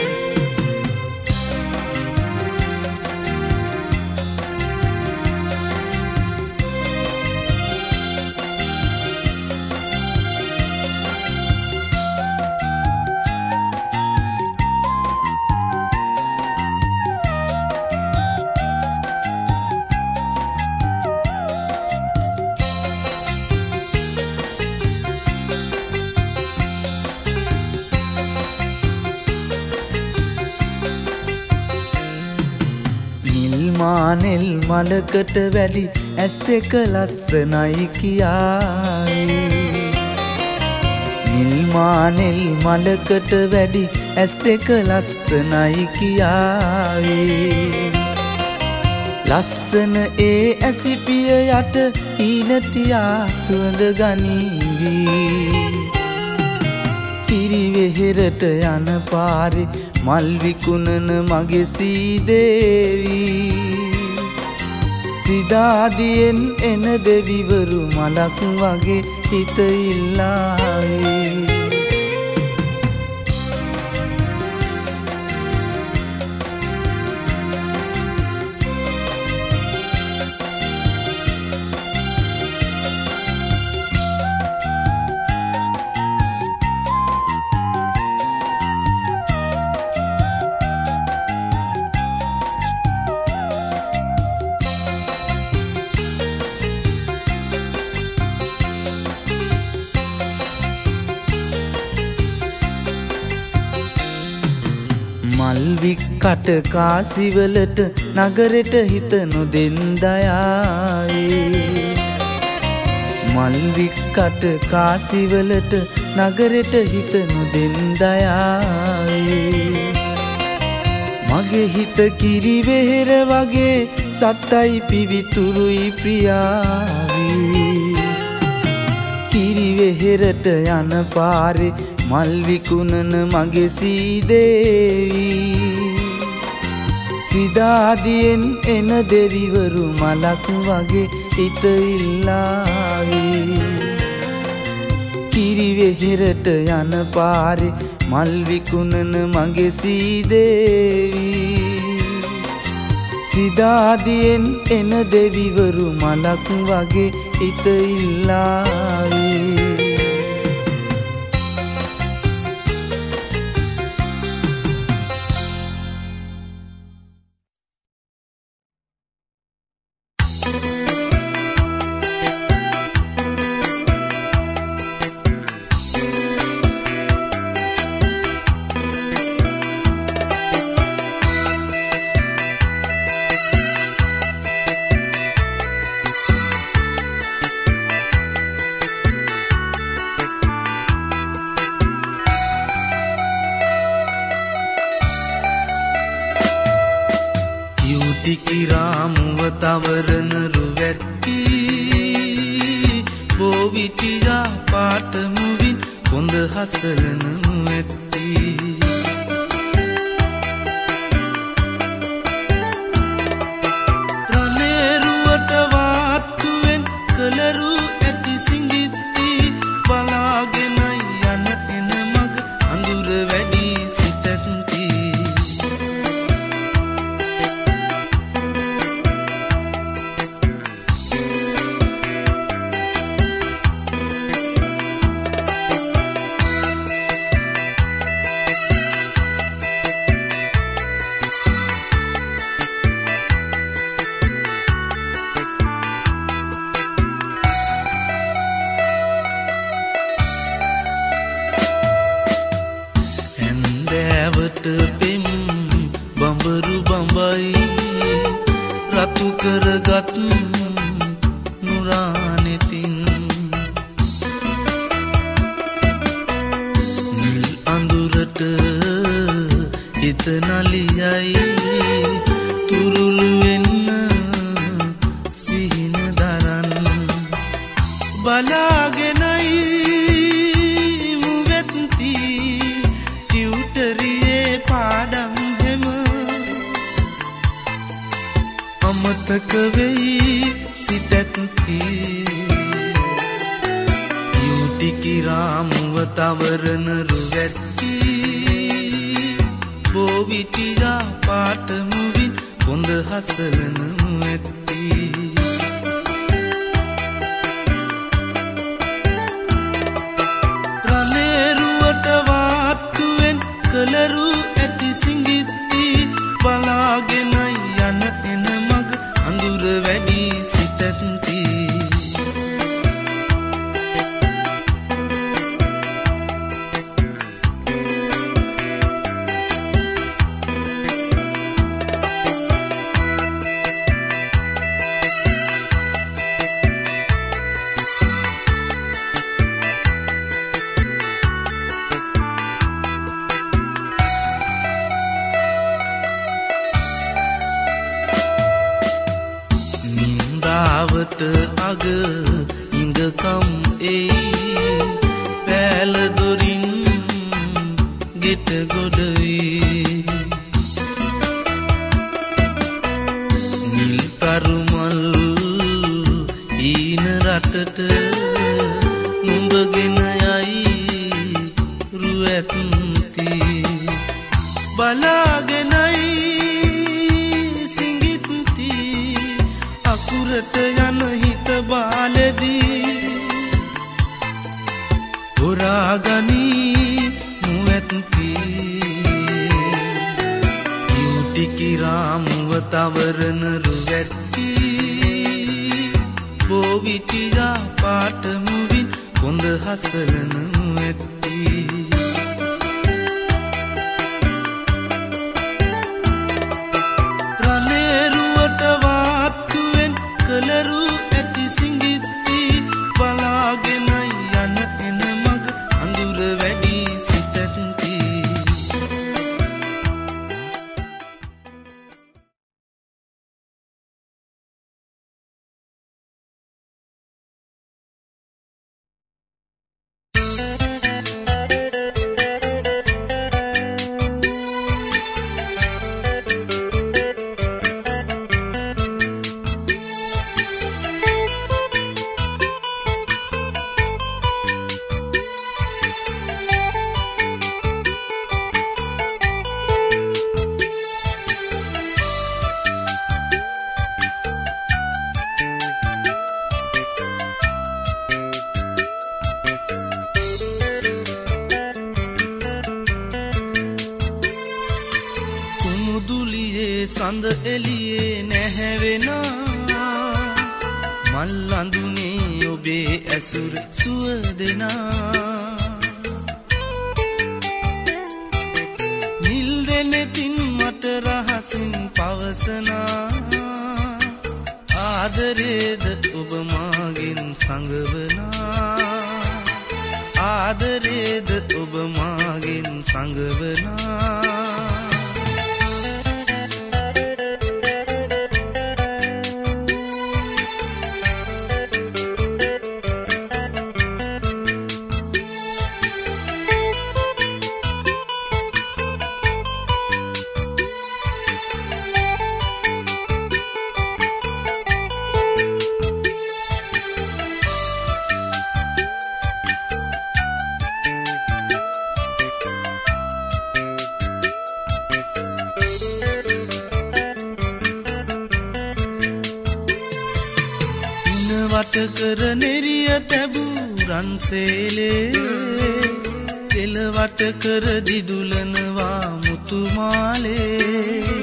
මානෙල් මලකට වැඩි ඇස් දෙක ලස්සනයි කියාවේ නිල් මානෙල් මලකට වැඩි ඇස් දෙක ලස්සනයි කියාවේ ලස්සන ඒ ඇසිපිය යට ඊනතියා සුවඳ ගනීවි කිරිවෙහෙරට යන පාරේ මල් විකුණන මගේ සීදේවි සිදාදියෙන් එන දෙවිවරු මලක් වගේ හිත ඉල්ලාවේ වික්කට කාසිවලට නගරෙට හිත නොදෙන් දයාවේ මල් වික්කට කාසිවලට නගරෙට හිත නොදෙන් දයාවේ මගේ හිත කිරි වෙහෙර වගේ සත්තයි පිවිතුරුයි ප්‍රියාවේ කිරි වෙහෙරට යන පාරේ මල් විකුණන මගේ සීදේවි සිදාදියෙන් එන දෙවිවරු මලක් වගේ හිත ඉල්ලාවේ කිරි වෙහෙරට යන පාරේ මල් විකුණන මගේ සීදේවි සිදාදියෙන් එන දෙවිවරු මලක් වගේ හිත ඉල්ලාවේ කිරාමුව තවරන රුවැත්ති බෝවිටියා පාටමුවින් කොඳ හසලනු ඇත්ති ප්‍රනේරුවට වාත්තුවෙන් කලරු ඇති සිඟිත්ති බලාගෙනයි යන එන මග අඳුර වැඩි සිතැත්ති පෙම් බඹරු බඹයි රතු කරගත් නුරානෙතින් නිල් අඳුරට හිත නලියයි තුරුළු වෙන්න සිහින දරන් බලාගෙනයි මුවෙත්ති ටියුටරියේ පාඩම් හැම අමතක වෙයි සිතැත්ති යුටි කිරාමුව තවරන රුවැත්ති බෝවිටියා පාටමුවින් කොඳ හසලනු ඇත්ති ප්‍රනේරුවට වාත්තුවෙන් කලරු ඇති සිඟිත්ති බලාගෙනයි යන එන මග අඳුර වැඩි සිතැත්ති නින්දාවත අග ඉඟකම් එයි පෑල දොරින් ගෙට ගොඩවී නිල් තරුමල් ඊන රටට නුඹගෙන යයි රුවැත්ති බලාගෙනයි සිඟිත්ති අකුරට යන හිත බාලදී හොරාගනී මුවැත්ති යුටි කිරාමුව තවරන රුවැත්ති බෝවිටියා පාටමුවින් කොඳ හසලනු ඇත්ති සඳ එළියේ නැහැවෙනා මල් අඳුනේ ඔබේ ඇසුර සුව දෙනා නිල් දෙනෙතින් මට රහසින් පවසනා ආදරේද ඔබ මාගෙන් සංගවනා ආදරේද ඔබ මාගෙන් සංගවනා වට කර නෙරිය තැබූ රන්සේලේ තෙල වට කර දිදුලනවා මුතුමාලේ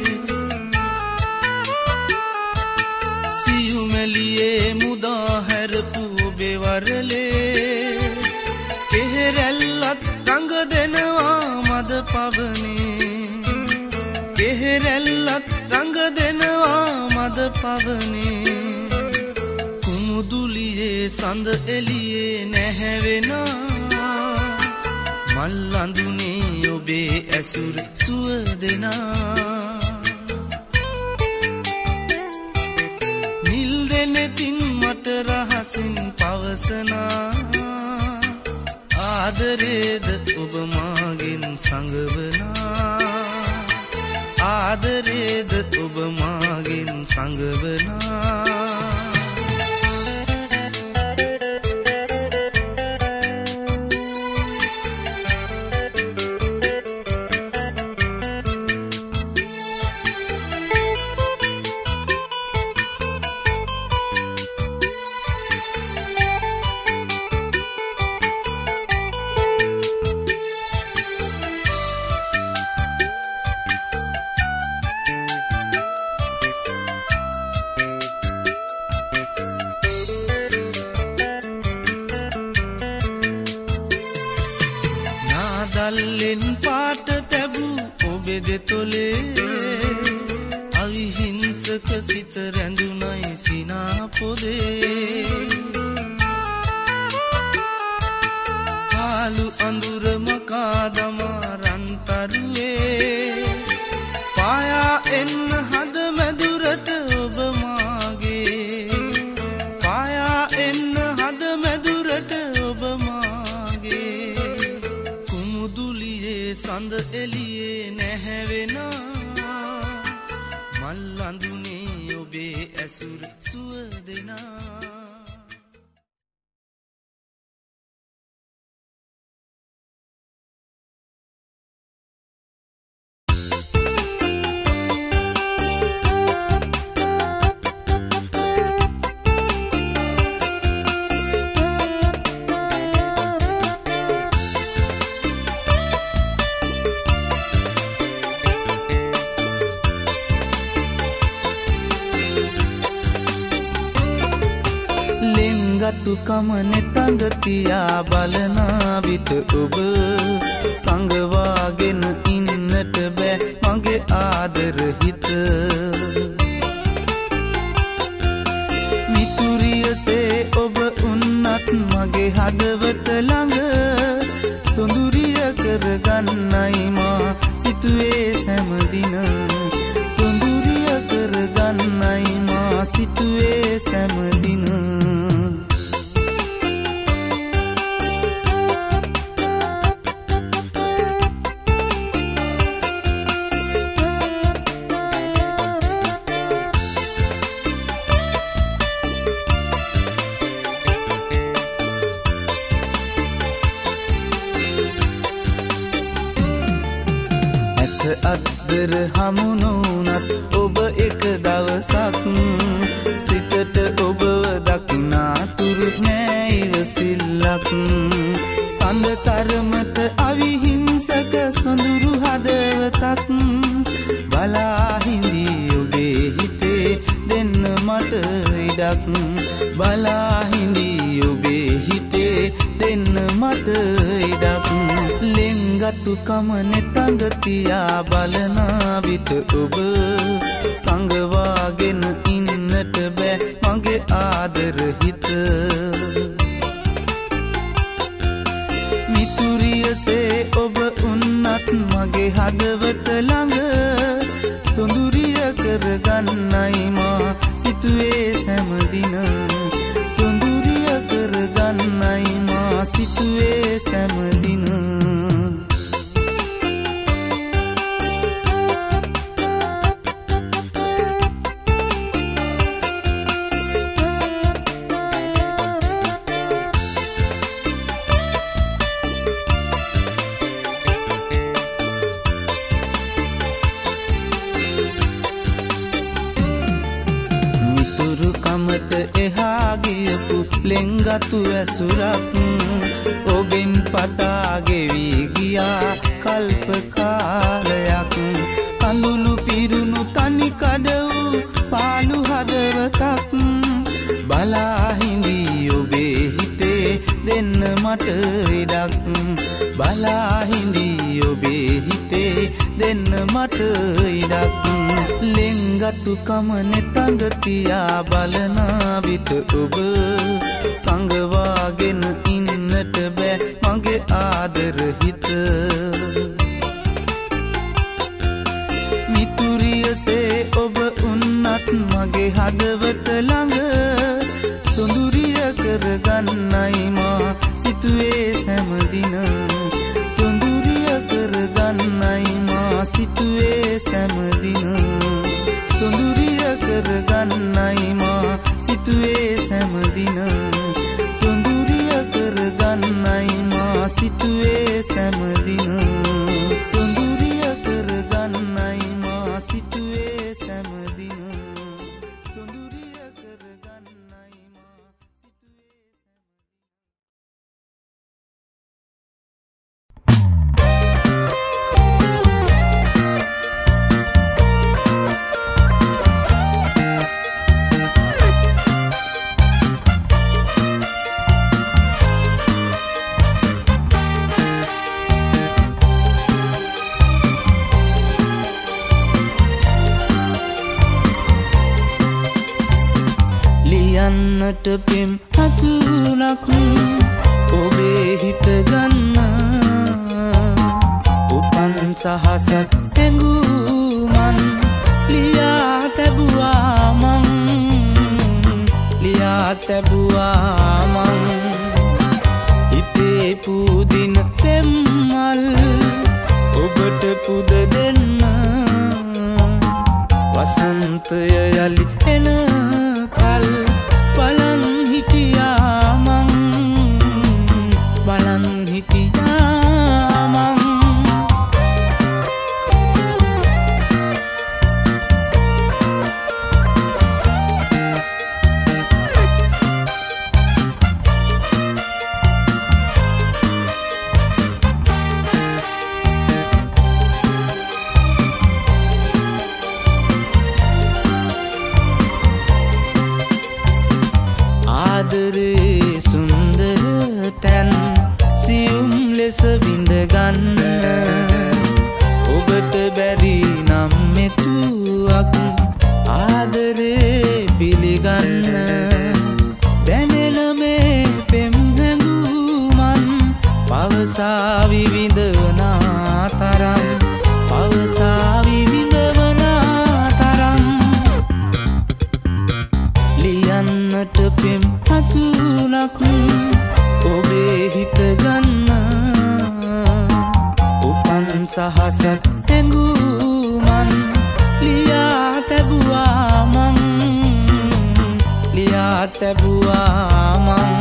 සියුමැලියේ මුදා හැරපු ඔබේ වරලේ කෙහෙරැල්ලත් රඟ දෙනවා මද පවනේ කෙහෙරැල්ලත් රඟ දෙනවා මද පවනේ දුලියේ සඳ එළියේ නැහැවෙනා මල් අඳුනේ ඔබේ ඇසුර සුව දෙනා නිල් දෙනෙතින් මට රහසින් පවසනා ආදරේද ඔබ මාගෙන් සංගවනා ආදරේද ඔබ මාගෙන් සංගවනා දල්ලෙන් පාට තැබූ ඔබේ දෙතොලේ අවිහිංසක සිත රැඳුනයි සිනා පොදේ පාලු අඳුර මකා දමා රන්තරුවේ පායා එන්න හද මැදුරට ඔබ මාගේ පායා එන්න හද මැදුරට ඔබ මාගේ සඳ එළියේ නැහැවෙනා මල් අඳුනේ ඔබේ ඇසුර සුව දෙනා ගතුකම නෙතඟ තියා බලනා විට ඔබ සංගවාගෙන ඉන්නට බෑ මගේ ආදර හිත මිතුරියසේ ඔබ උන්නත් මගේ හදවත ළඟ සොඳුරිය කරගන්නයි මා සිතුවේ සෑමදින සොඳුරිය කරගන්නයි මා සිතුවේ සෑමදින අද්දර හමුණුනත් ඔබ එක දවසක් සිතට ඔබව දකිනා තුරු නෑ ඉවසිල්ලක් සඳ තරමට අවිහිංසක සොඳුරු හදවතක් බලා හිඳී බලා හිඳී ඔබේ හිතේ දෙන්න මට ඉඩක් ලෙන්ගතු කම නෙතඟ තියා බලන විට ඔබ සංගවාගෙන ඉන්නට බෑ මගේ ආදර හිත මිතුරියසේ ඔබ උන්නත් මගේ හදවත ළඟ සොඳුරිය කරගන්නයි මා සිතුවේ සෑමදින සොඳුරිය කරගන්නයි මා සිතුවේ සෑමදින එහා ගියපු ලෙන්ගතු ඇසුරක් ඔබෙන් පතා ගෙවි ගියා කල්ප කාලයක් කඳුළු පිරුණු තනි කඩ වූ පාළු හදවතක් බලා හිඳී ඔබේ හිතේ දෙන්න මට ඉඩක් බලා හිඳී ඔබේ හිතේ දෙන්න මට ඉඩක් ලෙන්ගතු කම නෙතඟ තියා බලන විට ඔබ සංගවාගෙන ඉන්නට බෑ මගේ ආදර හිත මිතුරියසේ ඔබ උන්නත් මගේ හදවත ළඟ සොඳුරිය කරගන්නයි මා සිතුවේ සෑමදින සොඳුරිය කරගන්නයි මා සිතුවේ සෑමදින සොඳුරිය කරගන්නයි මා සිතුවේ සෑමදින සොඳුරිය කරගන්නයි මා සිතුවේ සෑමදින සොඳුරිය කරගන්නයි මා සිතුවේ සෑමදින සොඳුරිය කරගන්නයි මා ලියන්නට පෙම් හසුලක් ඔබේ හිත ගන්න උපන් සහසත් ඇඟුමන් ලියා තැබුවා මං ලියා තැබුවා මං හිතේ පුදින පෙම්මල් ඔබට පුද දෙන්න වසන්තය යලි එන කල් බලන් හිටියා මං බලන් හිටියා මං ආදරේ සුන්දර තැන් සියුම් ලෙස විඳ ගන්න ඔබට බැරි නම් මෙතුවක් ආදරේ පිළිගන්න දැනෙන මේ පෙම් හැඟුමන් පවසා විවිඳවනා තරම් පවසා විවිඳවනා තරම් ලියන්නට පෙම් හසුලක් ඔබේ හිත ගන්න උපන් සහසත් ඇඟුමන් ලියා තැබුවා මං ලියා තැබුවා මං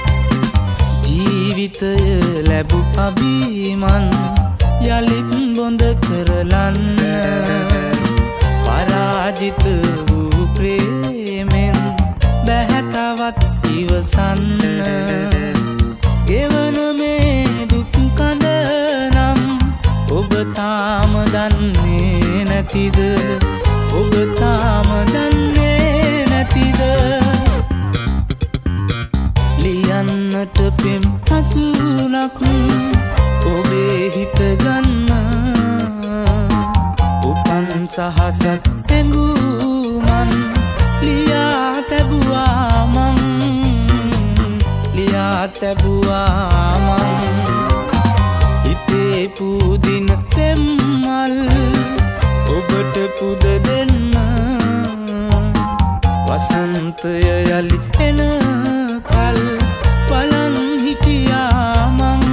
ලැබු අභිමන් යලිත් බොඳ ඉවසන්න ගෙවන මේ දුක් කඳ නම් ඔබ තාම දන්නේ නැතිද ඔබ තාම දන්නේ නැතිද ලියන්නට පෙම් හසුනක් ඔබේ හිත ගන්න උපන් සහසත් ඇඟුමන් ලියා තැබුවා මං ලියා තැබුවා මං හිතේ පුදින පෙම්මල් ඔබට පුද දෙන්න වසන්තය යලි එන කල් බලන් හිටියා මං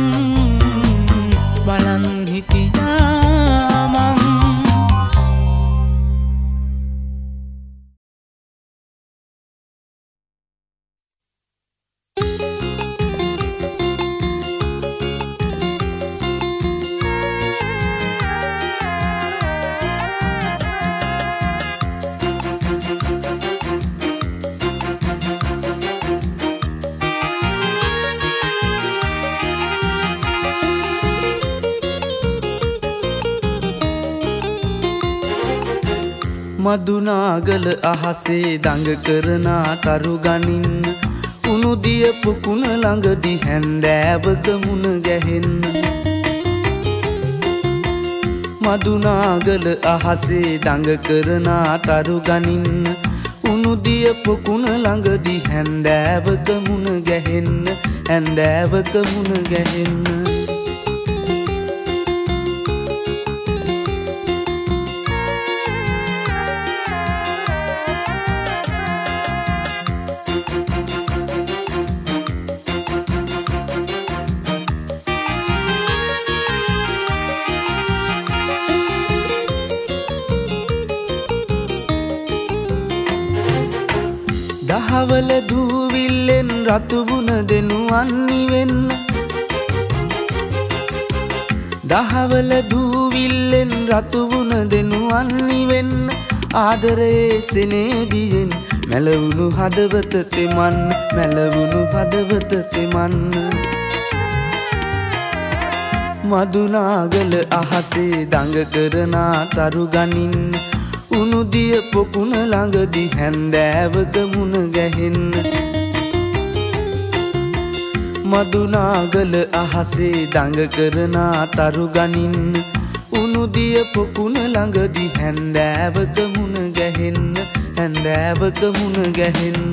බලන් හිටියා මං මදුනාගල අහසේ දඟ කරනා තරු ගනින්න උණුදිය පුකුණ ළඟදි හැන්දෑවක මුණ ගැහෙන්න මදුනාගල අහසේ දඟ කරනා තරු ගනින්න උණුදිය පුකුණ ළඟදි හැන්දෑවක මුණ ගැහෙන්න හැන්දෑවක මුණ ගැහෙන්න දහවල දූවිල්ලෙන් රතුබුණ දෙනුවන් නිවෙන්න දහවල දූවිල්ලෙන් රතුබුණ දෙනුවන් නිවෙන්න ආදරයේ සෙනෙහදියෙන් මැලවුණු හදවත තෙමන්න මැලවුණු හදවත තෙමන්න මදුනාගල අහසේ දඟ කරනා තරු ගනින්න උණුදිය පොකුණ ළඟදි හැන්දෑවක මුණ ගැහෙන්න මදුනාගල අහසේ දඟ කරනා තරු ගනින්න උණුදිය පොකුණ ළඟදි හැන්දෑවක මුණ ගැහෙන්න හැන්දෑවක මුණ ගැහෙන්න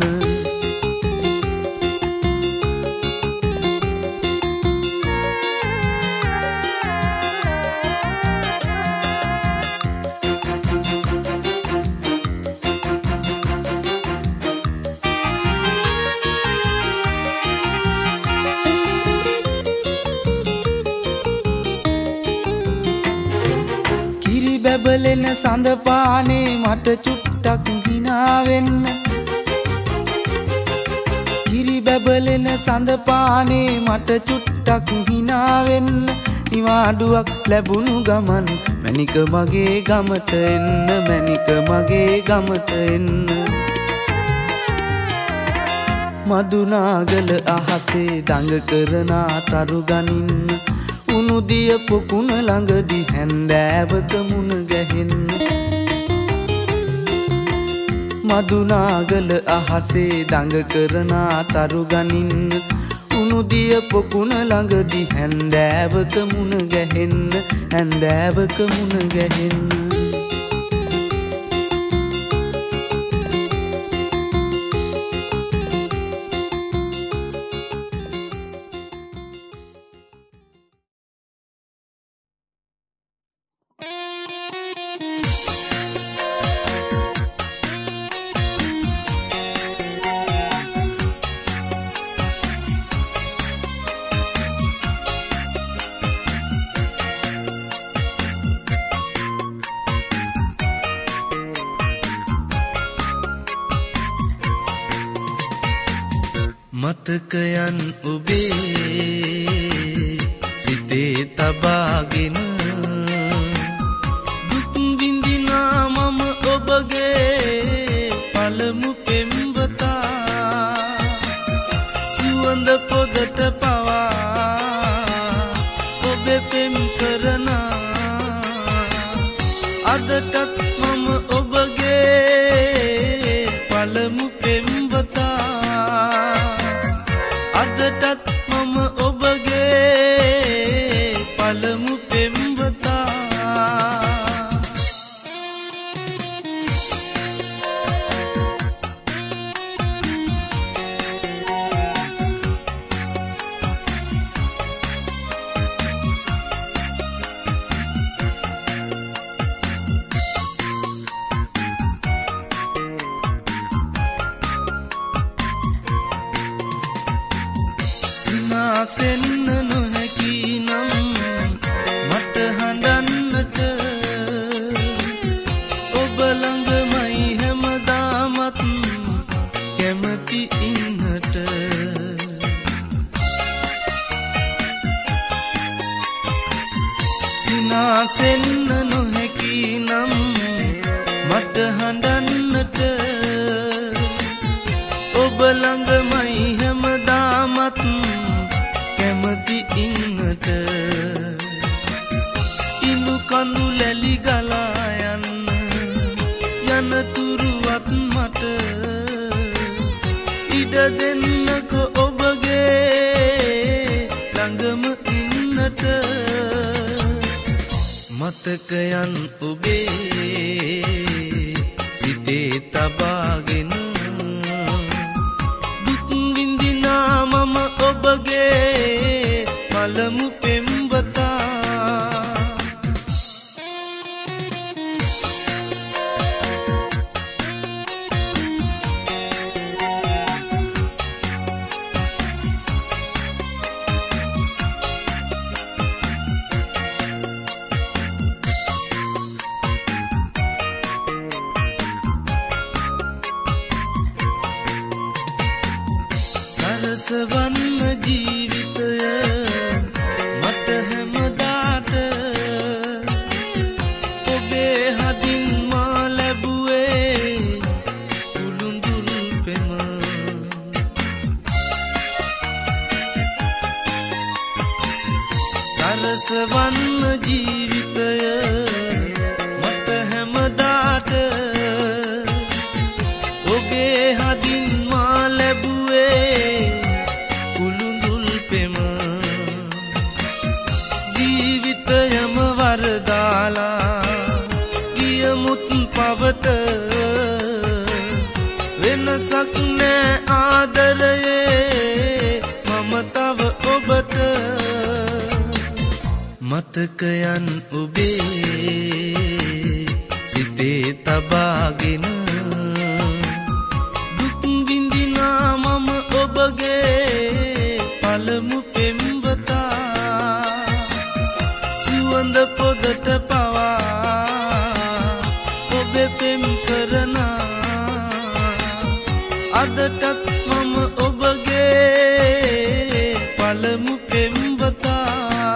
බැබලෙන සඳ පානේ මට චුට්ටක් හිනාවෙන්න කිරි බැබලෙන සඳ පානේ මට චුට්ටක් හිනාවෙන්න නිවාඩුවක් ලැබුණු ගමන් මැනික මගේ ගමට එන්න මැනික මගේ ගමට එන්න මදුනාගල අහසේ දඟ කරනා තරු ගනින්න උණුදිය පොකුණ ළඟදි හැන්දෑවක මුණ ගැහෙන්න මදුනාගල අහසේ දඟ කරනා තරු ගනින්න උණුදිය පොකුණ ළඟදි හැන්දෑවක මුණ ගැහෙන්න හැන්දෑවක මුණ ගැහෙන්න මතකයන් ඔබේ සිතේ තබාගෙන දුක් විඳිනා මම ඔබගේ පළමු පෙම්වතා සිනාසෙන්න නොහැකි නම් මට හඬන්නට ඔබ ළඟමයි හැමදාමත් කැමති ඉන්නට සිනාසෙන්න නොහැකි නම් මට හඬන්නට ඔබ ළඟමයි හැමදාමත් කැමති ඉන්නට ඉනු කඳු ලැලි ගලා යන්න යන තුරුවත් මට ඉඩ දෙන්නක ඔබගේ ළඟම ඉන්නට මතකයන් ඔබේ සිතේ තබාගෙන දුක් විඳිනා මම ඔබගේ පළමු පෙම්වතා සරසවන්න ජීවිතය මට හැමදාට ඔබේ හදින් මා ලැබුවේ උළුඳුල් පෙම සරසවන්න ජීවිතය මට හැමදාට ඔබේ හදින් මා ලැබුවේ ජීවිතයම වරදාලා ගියමුත් පවත වෙනසක් නෑ ආදරයේ මම තව ඔබට මතකයන් ඔබේ සිතේ තබාගෙන දුක් විඳිනා මම ඔබගේ පළමු පෙම්වතා සුවඳ පොදට පවා ඔබේ පෙම් කරනා අදටත් මම ඔබගේ පළමු පෙම්වතා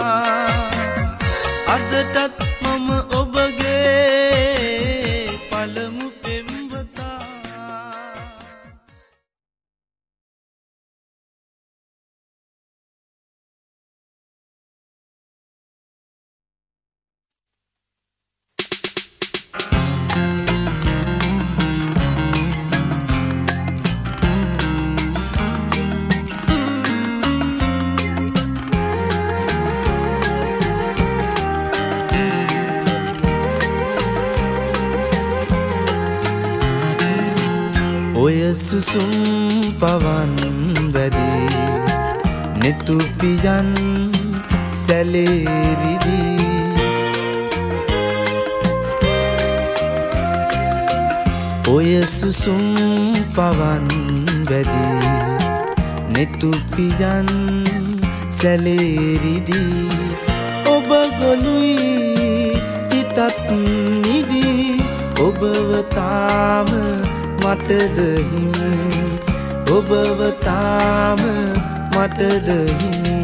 අදටත් මම ඔබගේ පළමු පෙම්වතා ඔය සුසුම් පවන් වැඩි නෙතු පියන් සැලේරිදී ඔය සුසුම් පවන් වැඩි නෙතු පියන් සැලේරිදී ඔබ ගොළුයි හිතත් නිදී ඔබව තාම මටද හිමි ඔබව තාම මටද හිමි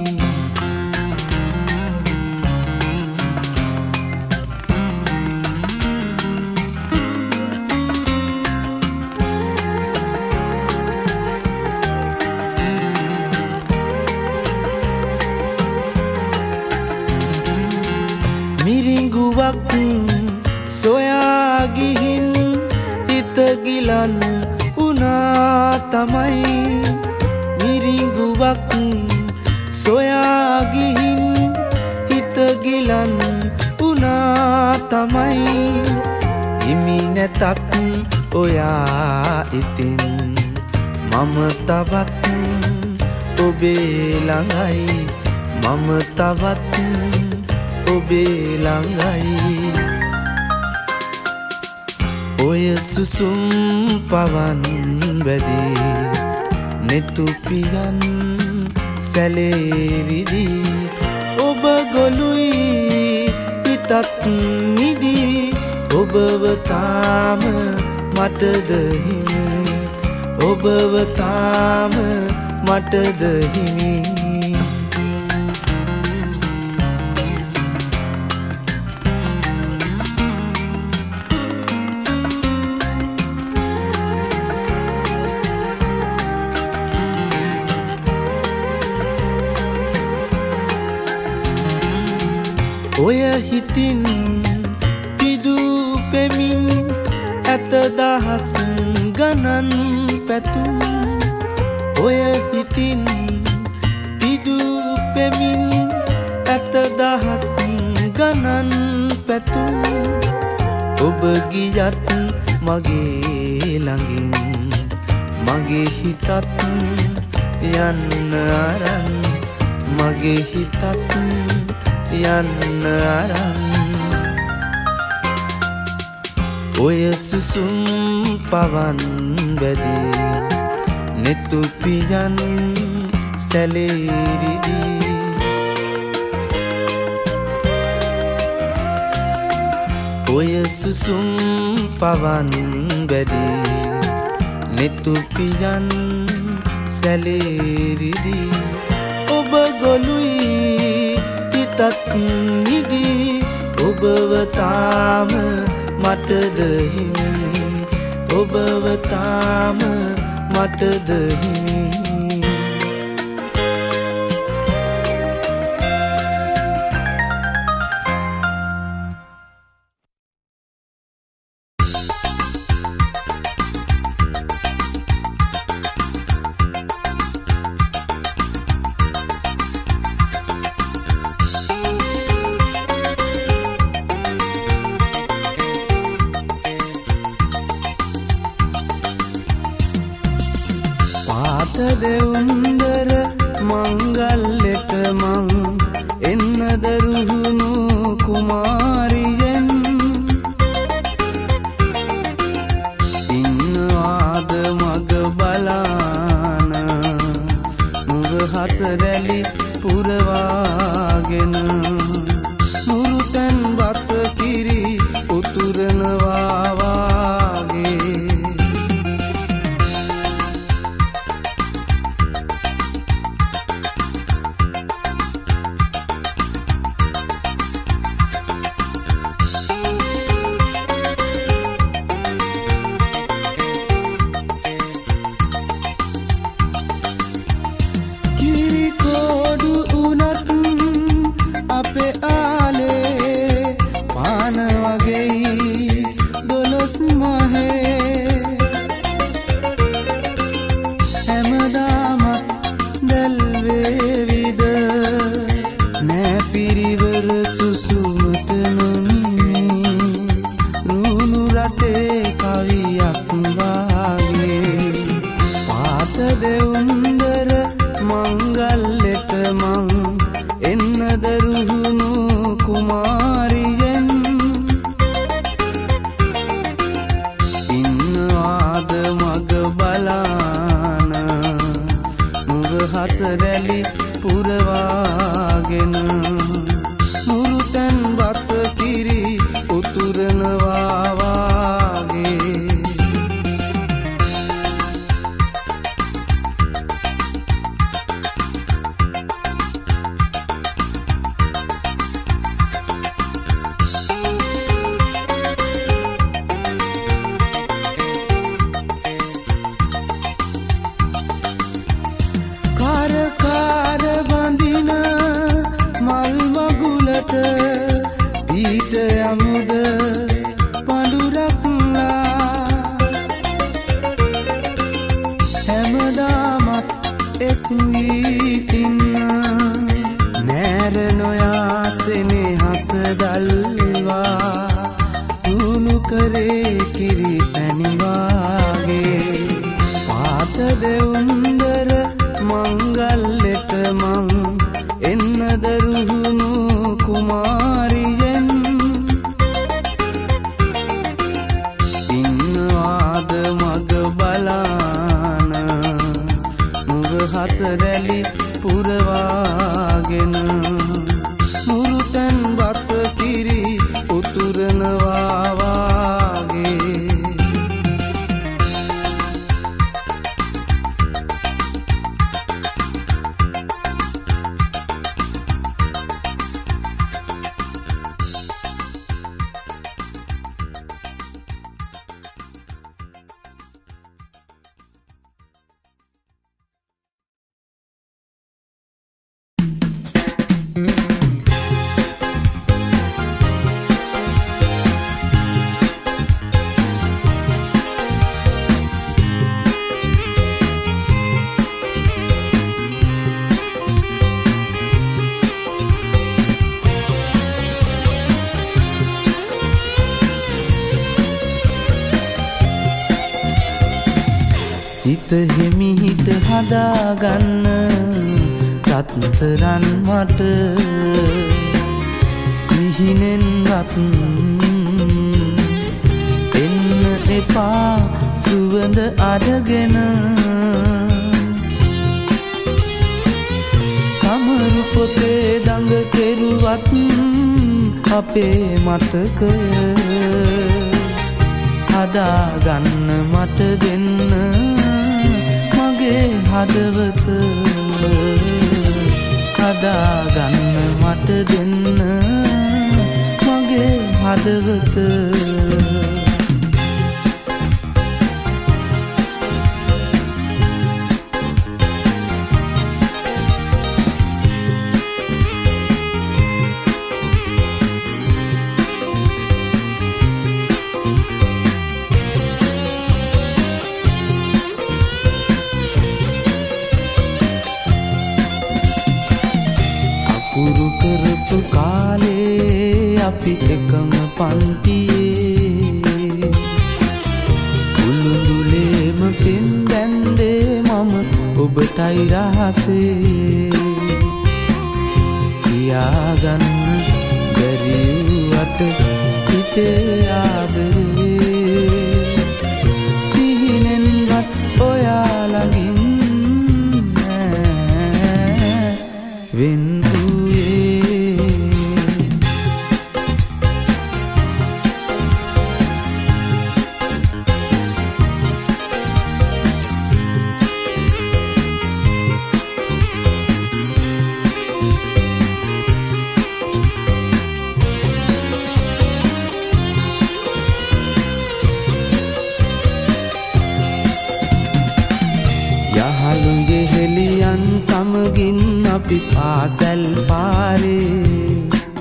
මිරිඟුවක් සොයා ගිහින් හිත ගිලන් උනා තමයි මිරිඟුවක් සොයා ගිහින් හිත ගිලන් උනා තමයි හිමි නැතත් ඔයා ඉතින් මම තවත් ඔබේ ළඟයි මම තවත් ඔබේ ළඟයි ඔය සුසුම් පවන් වැඩි නෙතු පියන් සැලේරිදී ඔබ ගොළුයි පිටත් නිදී ඔබව තාම මටද හිමි ඔබව තාම මටද හිමි ඔය හිතින් පිදූ පෙමින් ඇත දහස් ගණන් පැතුම් ඔය හිතින් පිදූ පෙමින් ඇත දහස් ගණන් පැතුම් ඔබ ගියත් මගේ ළඟින් මගේ හිතත් යන්න අරන් මගේ හිතත් යන්න අරන් ඔය සුසුම් පවන් වැදී නෙතු පියන් සැලේරිදී ඔය සුසුම් පවන් වැදී නෙතු පියන් සැලේරිදී ඔබ ගොළුයි පිටත් නිදී ඔබව තාම මටද හිමි ඔබව තාම මටද හිමි දෙවුන්දර මංගල්ලෙට මං එන්න දරුහුණු කුමාරියෙන් ඉන්නවාද මග බලාන නුඹ හසරැලි පුරවාගෙන මුරුතැන් බත කිරි උතුරනවා වාගේ හසරැලි පුරව සිත හිමිහිට හදාගන්න රත්තරන් මට සිහිනෙන්වත් එන්න එපා සුවඳ අරගෙන සමරු පොතේ දඟ කෙරුවත් අපේ මතකය හදාගන්න මට දෙන්න මගේ හදවත හදාගන්න මට දෙන්න මගේ හදවත පුරු කරපු කාලේ අපි එකම පන්තියේ උළුඳුලේම පෙන් දැන්දේ මම ඔබටයි රහසේ කියාගන්න බැරි වුවත් හිතේ ආදරේ සිහිනෙන්වත් ඔයා ළඟින් වෙන් යහළුගේ හෙලියන් සමගින් අපි පාසැල් පාරේ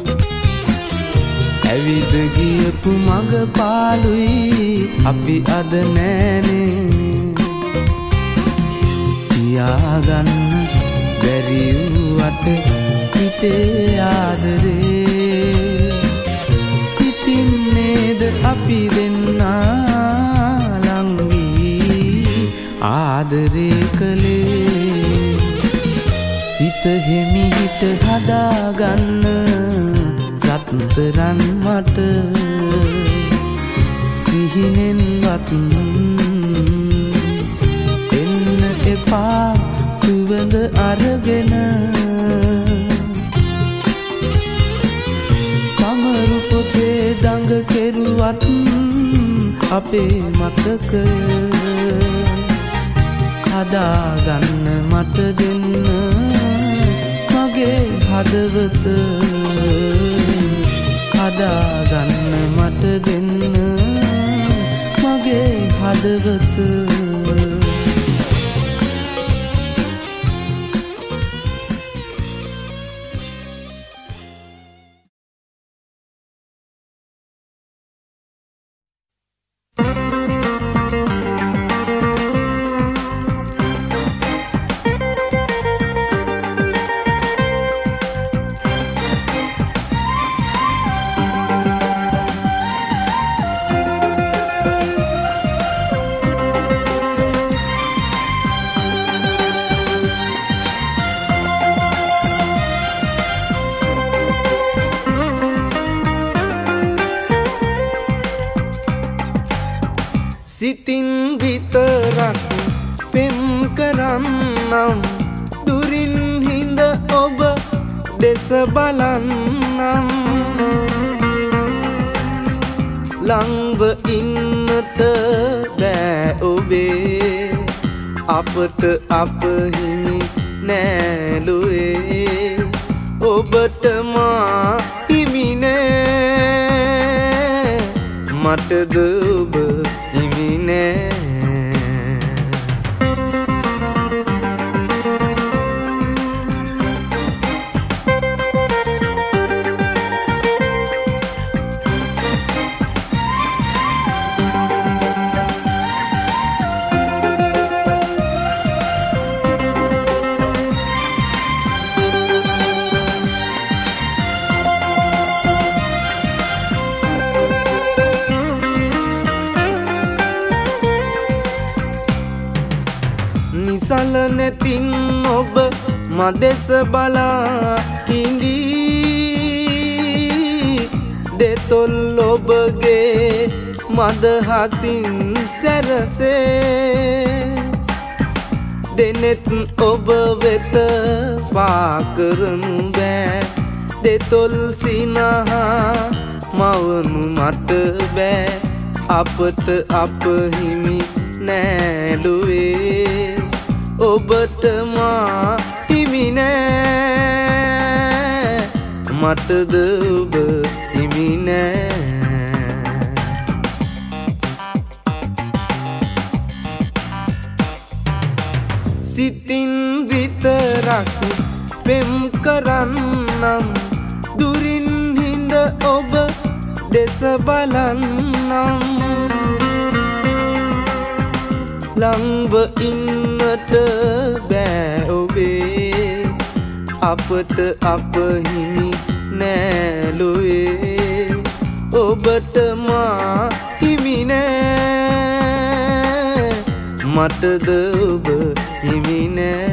ඇවිද ගියපු මග පාලුයි අපි අද නෑනේ කියාගන්න බැරි වුවත් හිතේ ආදරේ සිටින්නේද අපි දෙන්නා ආදරේ කළේ සිත හිමිහිට හදාගන්න රත්තරන් මට සිහිනෙන්වත් එන්න එපා සුවඳ අරගෙන සමරු පොතේ දඟ කෙරුවත් අපේ මතකය හදාගන්න මට දෙන්න මගේ හදවත හදාගන්න මට දෙන්න මගේ හදවත සිතින් විතරක් පෙම් කරන්නම් දුරින් හිඳ ඔබ දෙස බලන්නම් ළඟව ඉන්නට බෑ ඔබේ අපට අප හිමි නෑලුවේ ඔබට මා හිමි නෑ මටද ඔබ හිමි නෑ නිසල නැතින් ඔබ මදෙස බලා ඉඳී දෙතොල් ඔබගේ මදහසින් සැරසේ දෙනෙත් ඔබ වෙත පාකරනු බෑ දෙතොල් සිනහා මවනු මට බෑ අපට අප හිමි නෑලුවේ ඔබට මා හිමි නෑ මටද ඔබ හිමි නෑ සිතින් විතරක් පෙම් කරන්නම් දුරින් හිඳ ඔබ දෙස බලන්නම් ළඟව ඉන්නට බෑ ඔබේ අපට අප හිමි නෑලුවේ ඔබට මා හිමි නෑ මටද ඔබ හිමි නෑ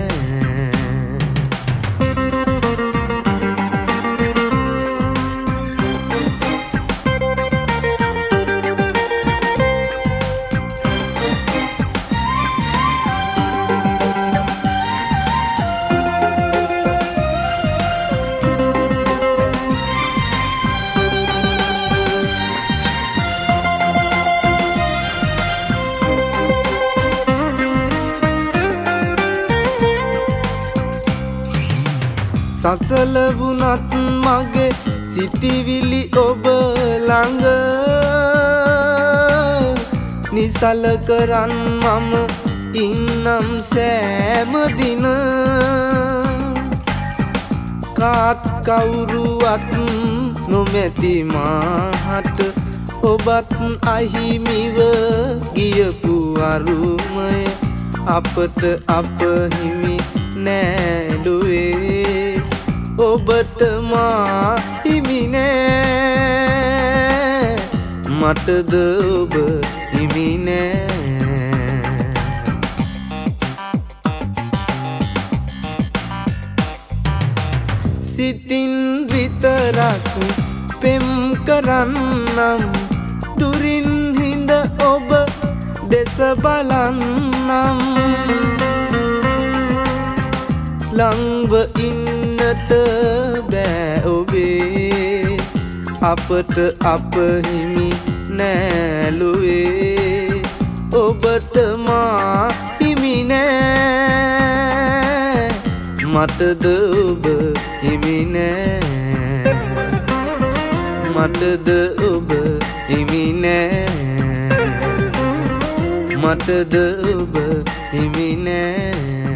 සසල වුණත් මගේ සිතිවිලි ඔබ ළඟ නිසල කරන් මම ඉන්නම් සෑම දින කාත් කවුරුවත් නොමැති මාහට ඔබත් අහිමිව ගියපු අරුමය අපට අප හිමි නෑලුවේ ඔබට මා හිමි නෑ මටද ඔබ හිමි නෑ සිතින් විතරක් පෙම් කරන්නම් දුරින් හිඳ ඔබ දෙස බලන්නම් ළඟව ඉන්නට බෑ ඔබේ අපට අප හිමි නෑලුවේ ඔබට මා හිමි නෑ මටද ඔබ හිමි නෑ මටද ඔබ හිමි නෑ මටද ඔබ හිමි නෑ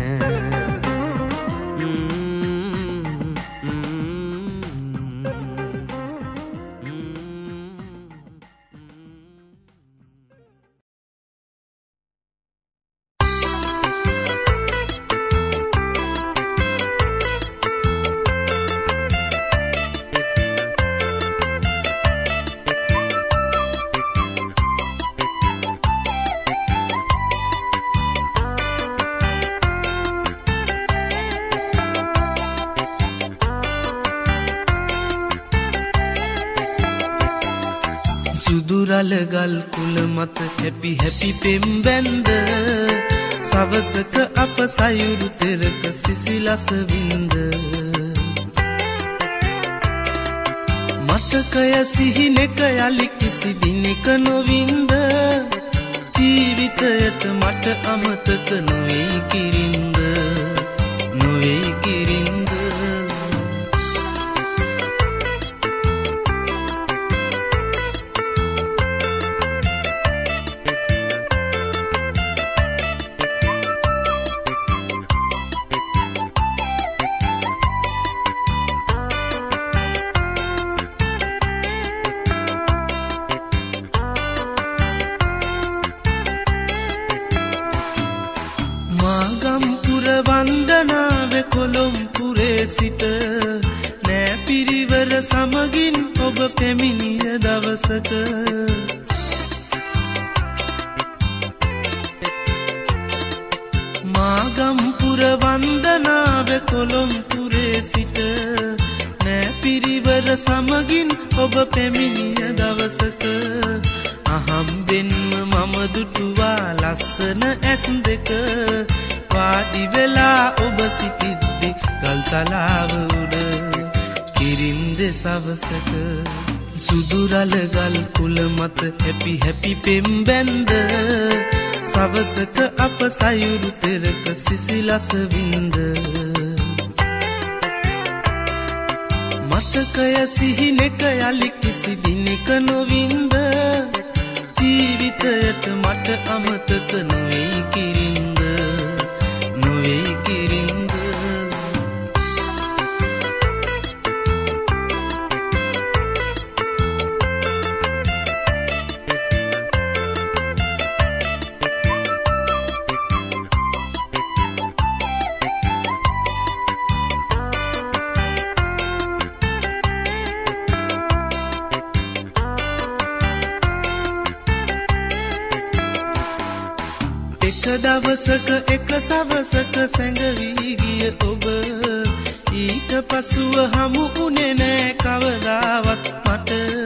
ගල් කුල මත හැපි හැපි පෙම් බැන්ද සවසක අප සයුරු තෙරක සිසිලස වින්ද මතකය සිහිනෙක යලි කිසි දිනක නොවින්ද ජීවිතයට මට අමතක නොවේ කිරින්ද නොවේ කිරින්ද කොළොම්පුරේ සිට නෑ පිරිවර සමගින් ඔබ පැමිණිය දවසක මාගම් කොළොම්පුරේ සිට නෑ පිරිවර සමගින් ඔබ පැමිණිය දවසක අහම්බෙන්ම මම දුටුවා ලස්සන ඇස් දෙක වාඩි වෙලා ඔබ සිටිද්දි ගල්තලාව උඩ කිරින්ද සවසක සුදු රළ ගල් කුල මත හැපි හැපි පෙම් බැන්ද සවසක අප සයුරු තෙරක සිසිලස වින්ද මතකය සිහිනෙක යලි කිසි දිනක නොවින්ද ජීවිතයට මට අමතක නොවේ කිරින්ද නොවේ කිරින්ද දවසක එක සවසක සැඟවී ගිය ඔබ ඊට පසුව හමු වුණේ නෑ කවදාවත් මට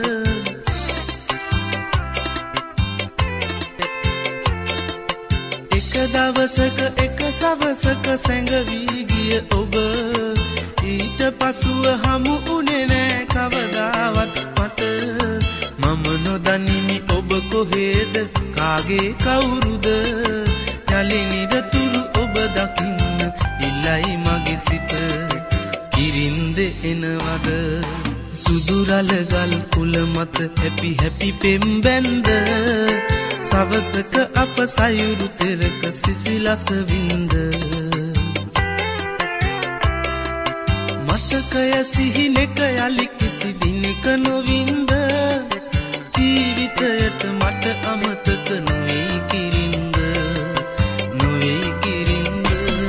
එක දවසක එක සවසක සැඟවී ගිය ඔබ ඊට පසුව හමු වුණේ නෑ කවදාවත් මට මම නොදනිමි ඔබ කොහෙද කාගේ කවුරුද යලි නිරතුරු ඔබ දකින්න ඉල්ලයි මගේ සිත කිරින්ද එනවද සුදු රළ ගල් කුල මත හැපි හැපි පෙම් බැන්ද සවසක අප සයුරු තෙරක සිසිලස වින්ද මතකය සිහිනෙක යලි කිසි දිනක නොවින්ද ජීවිතයට මට අමතක නොවේ කිරින්ද නොවේ කිරින්ද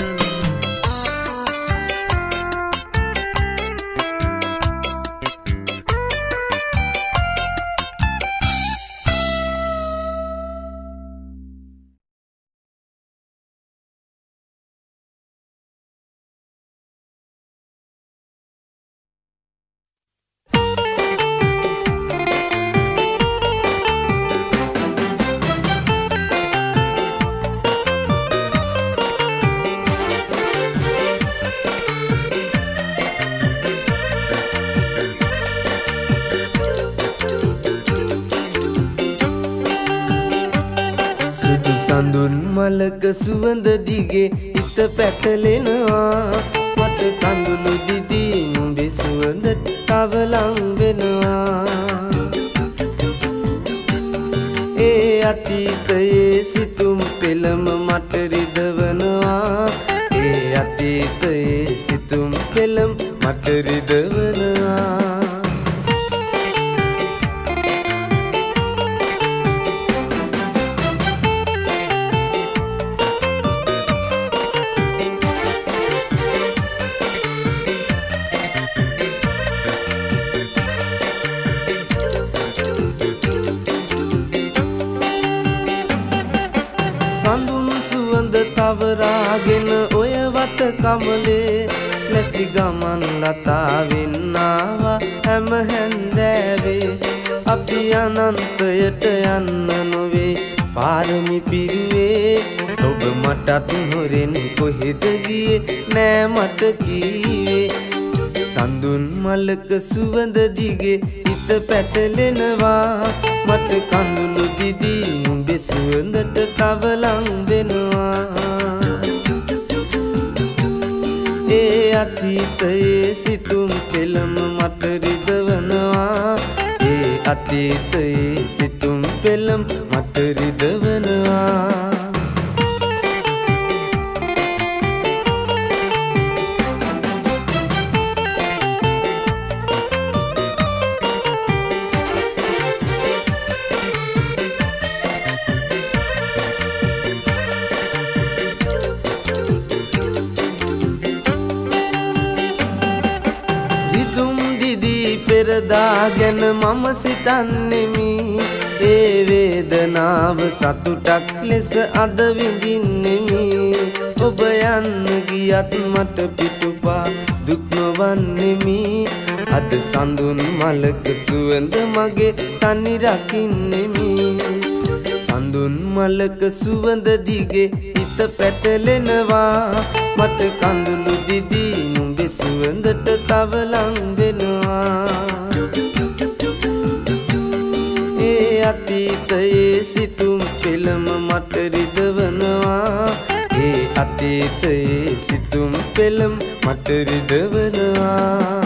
සඳුන් මලක සුවඳ දිගේ හිත පැටලෙනවා මට කඳුළු දිදී නුඹේ සුවඳට තව ලං වෙනවා ඒ අතීතයේ සිතුම් පෙළම මට රිදවනවා ඒ අතීතයේ සිතුම් පෙළම මට රිදවනවා තවරාගෙන ඔය වත කමලේ ලැසි ගමන් ලතාවෙන් ආවා හැම හැන්දෑවේ අපි අනන්තයට යන්න නොවේ පාරමි පිරුවේ ඔබ මටත් හොරෙන් කොහෙද ගියේ නෑ මට කීවේ සඳුන් මලක සුවඳ දිගේ හිත පැටලෙනවා මට කඳුළු දිදී නුඹේ සුවඳට තව ලං වෙනවා ඒ අතීතයේ සිතුම් පෙළම මට රිදවනවා ඒ අතීතයේ සිතුම් පෙළම මට රිදවනවා පෙරදාගෙන මම සිතන්නෙමි ඒ වේදනාව සතුටක් ලෙස අද විඳින්නෙමි ඔබ යන්න ගියත් මට පිටුපා දුක් නොවන්නෙමි අද සඳුන් මලක සුවඳ මගේ තනි රකින්නෙමි සඳුන් මලක සුවඳ දිගේ හිත පැටලෙනවා මට කඳුළු දිදී නුඹේ සුවඳට තව ලං වෙනවා ඒ අතීතයේ සිතුම් පෙළම මට රිදවනවා ඒ අතීතයේ සිතුම් පෙළම මට රිදවනවා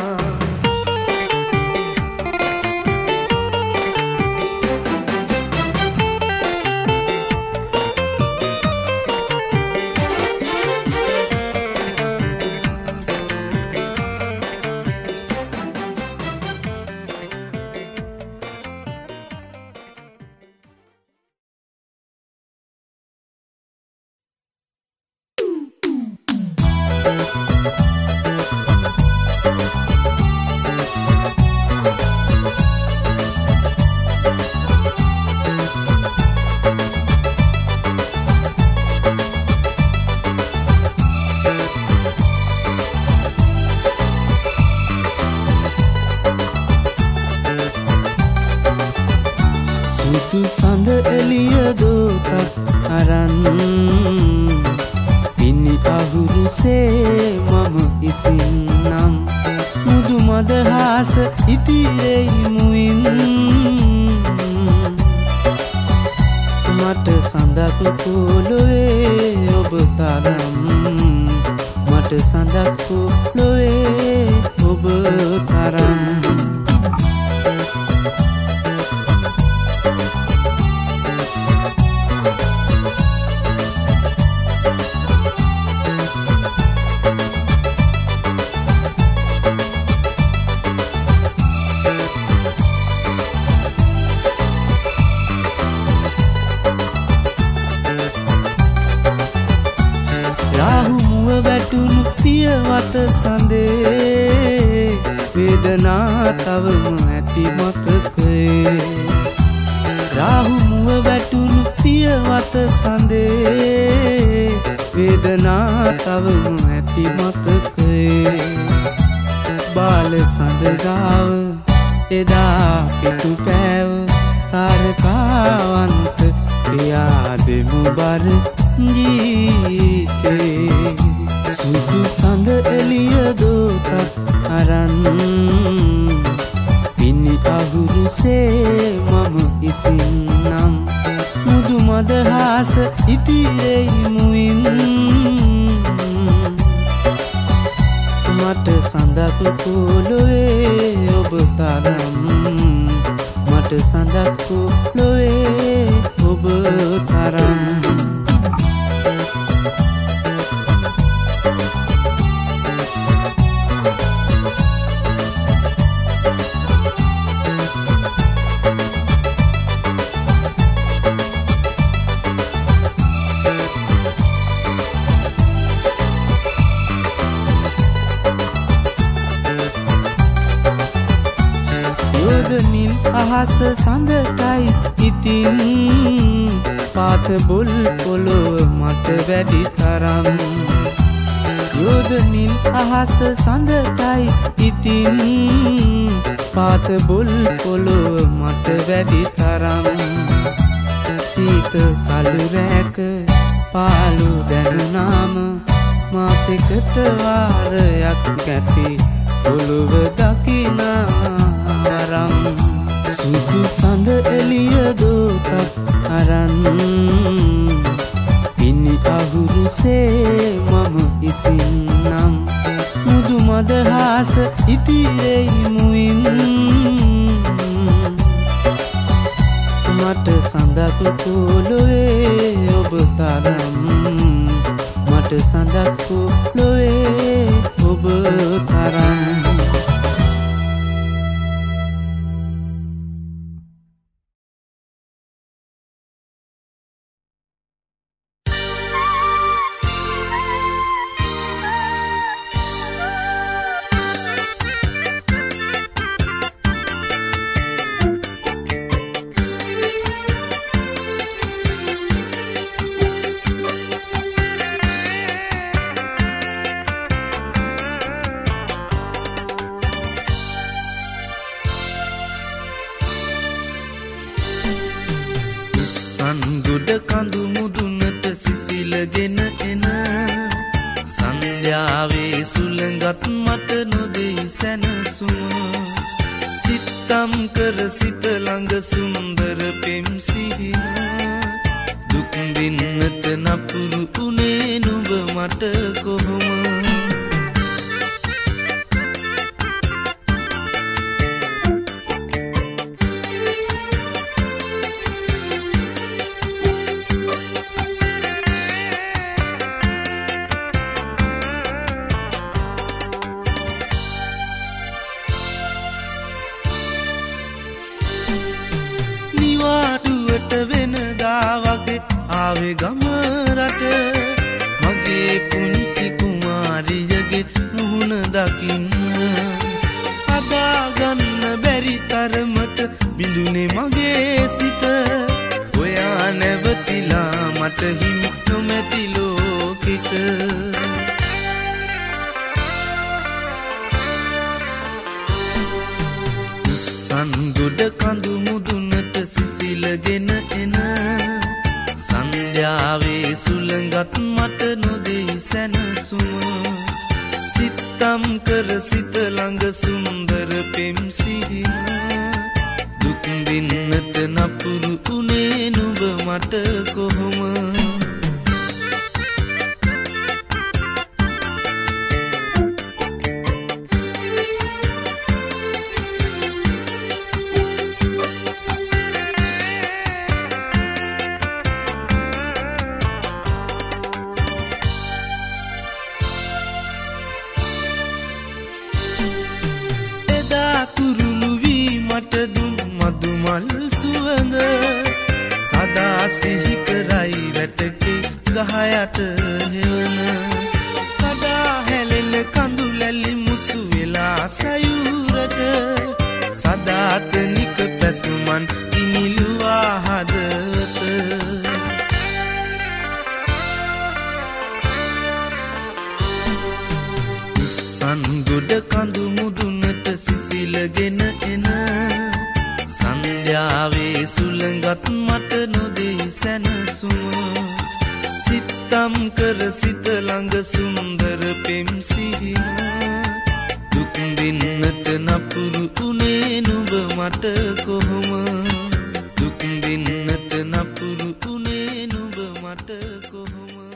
සිසිලගෙන එන සන්ධ්‍යාවේ සුළඟත් මට නොදෙයි සැනසුම සිතම් කර සිත ළඟ සුන්දර පෙම් සිහින දුක් දෙන්නට නපුරු උනේ නුඹ මට කොහොම නිවාඩුවට වෙනදා වගේ ආවේ ගම රට මගේ පුංචි කුමාරියගේ මුහුණ දකින්න හදාගන්න බැරි තරමට බිඳුනේ මගේ සිත ඔයා නැවතිලා මට හිමි නොමැති ලෝකෙට සංගොඩ කඳු මුදුනට සිසිලගෙන එන සන්ධ්‍යාවේ සුළඟත් මට නොදෙයි සැනසුම සිතම් කර සිත ළඟ සුන්දර පෙම් සිහින දුක් දෙන්නට නපුරු උනේ නුඹ මට කොහොම කුරුළු වී මට දුන් මදුමල් සුවඳ සදා සිහි කරයි වැටකේ ගහ යට හෙවන කඩා හැලෙන කඳු ලැලි මුසු වෙලා සයුරට සදාතනික පැතුමන් ඉනිලුවා හදවත සංගොඩ කඳු මුදුනට සිසිලගෙන එන සන්ධ්‍යාවේ සුළඟත් මට නොදෙයි සැනසුම සිතම් කර සිත ළඟ සුන්දර පෙම් සිහින දුක් දෙන්නට නපුරු උනේ නුඹ මට කොහොම දුක් දෙන්නට නපුරු උනේ නුඹ මට කොහොම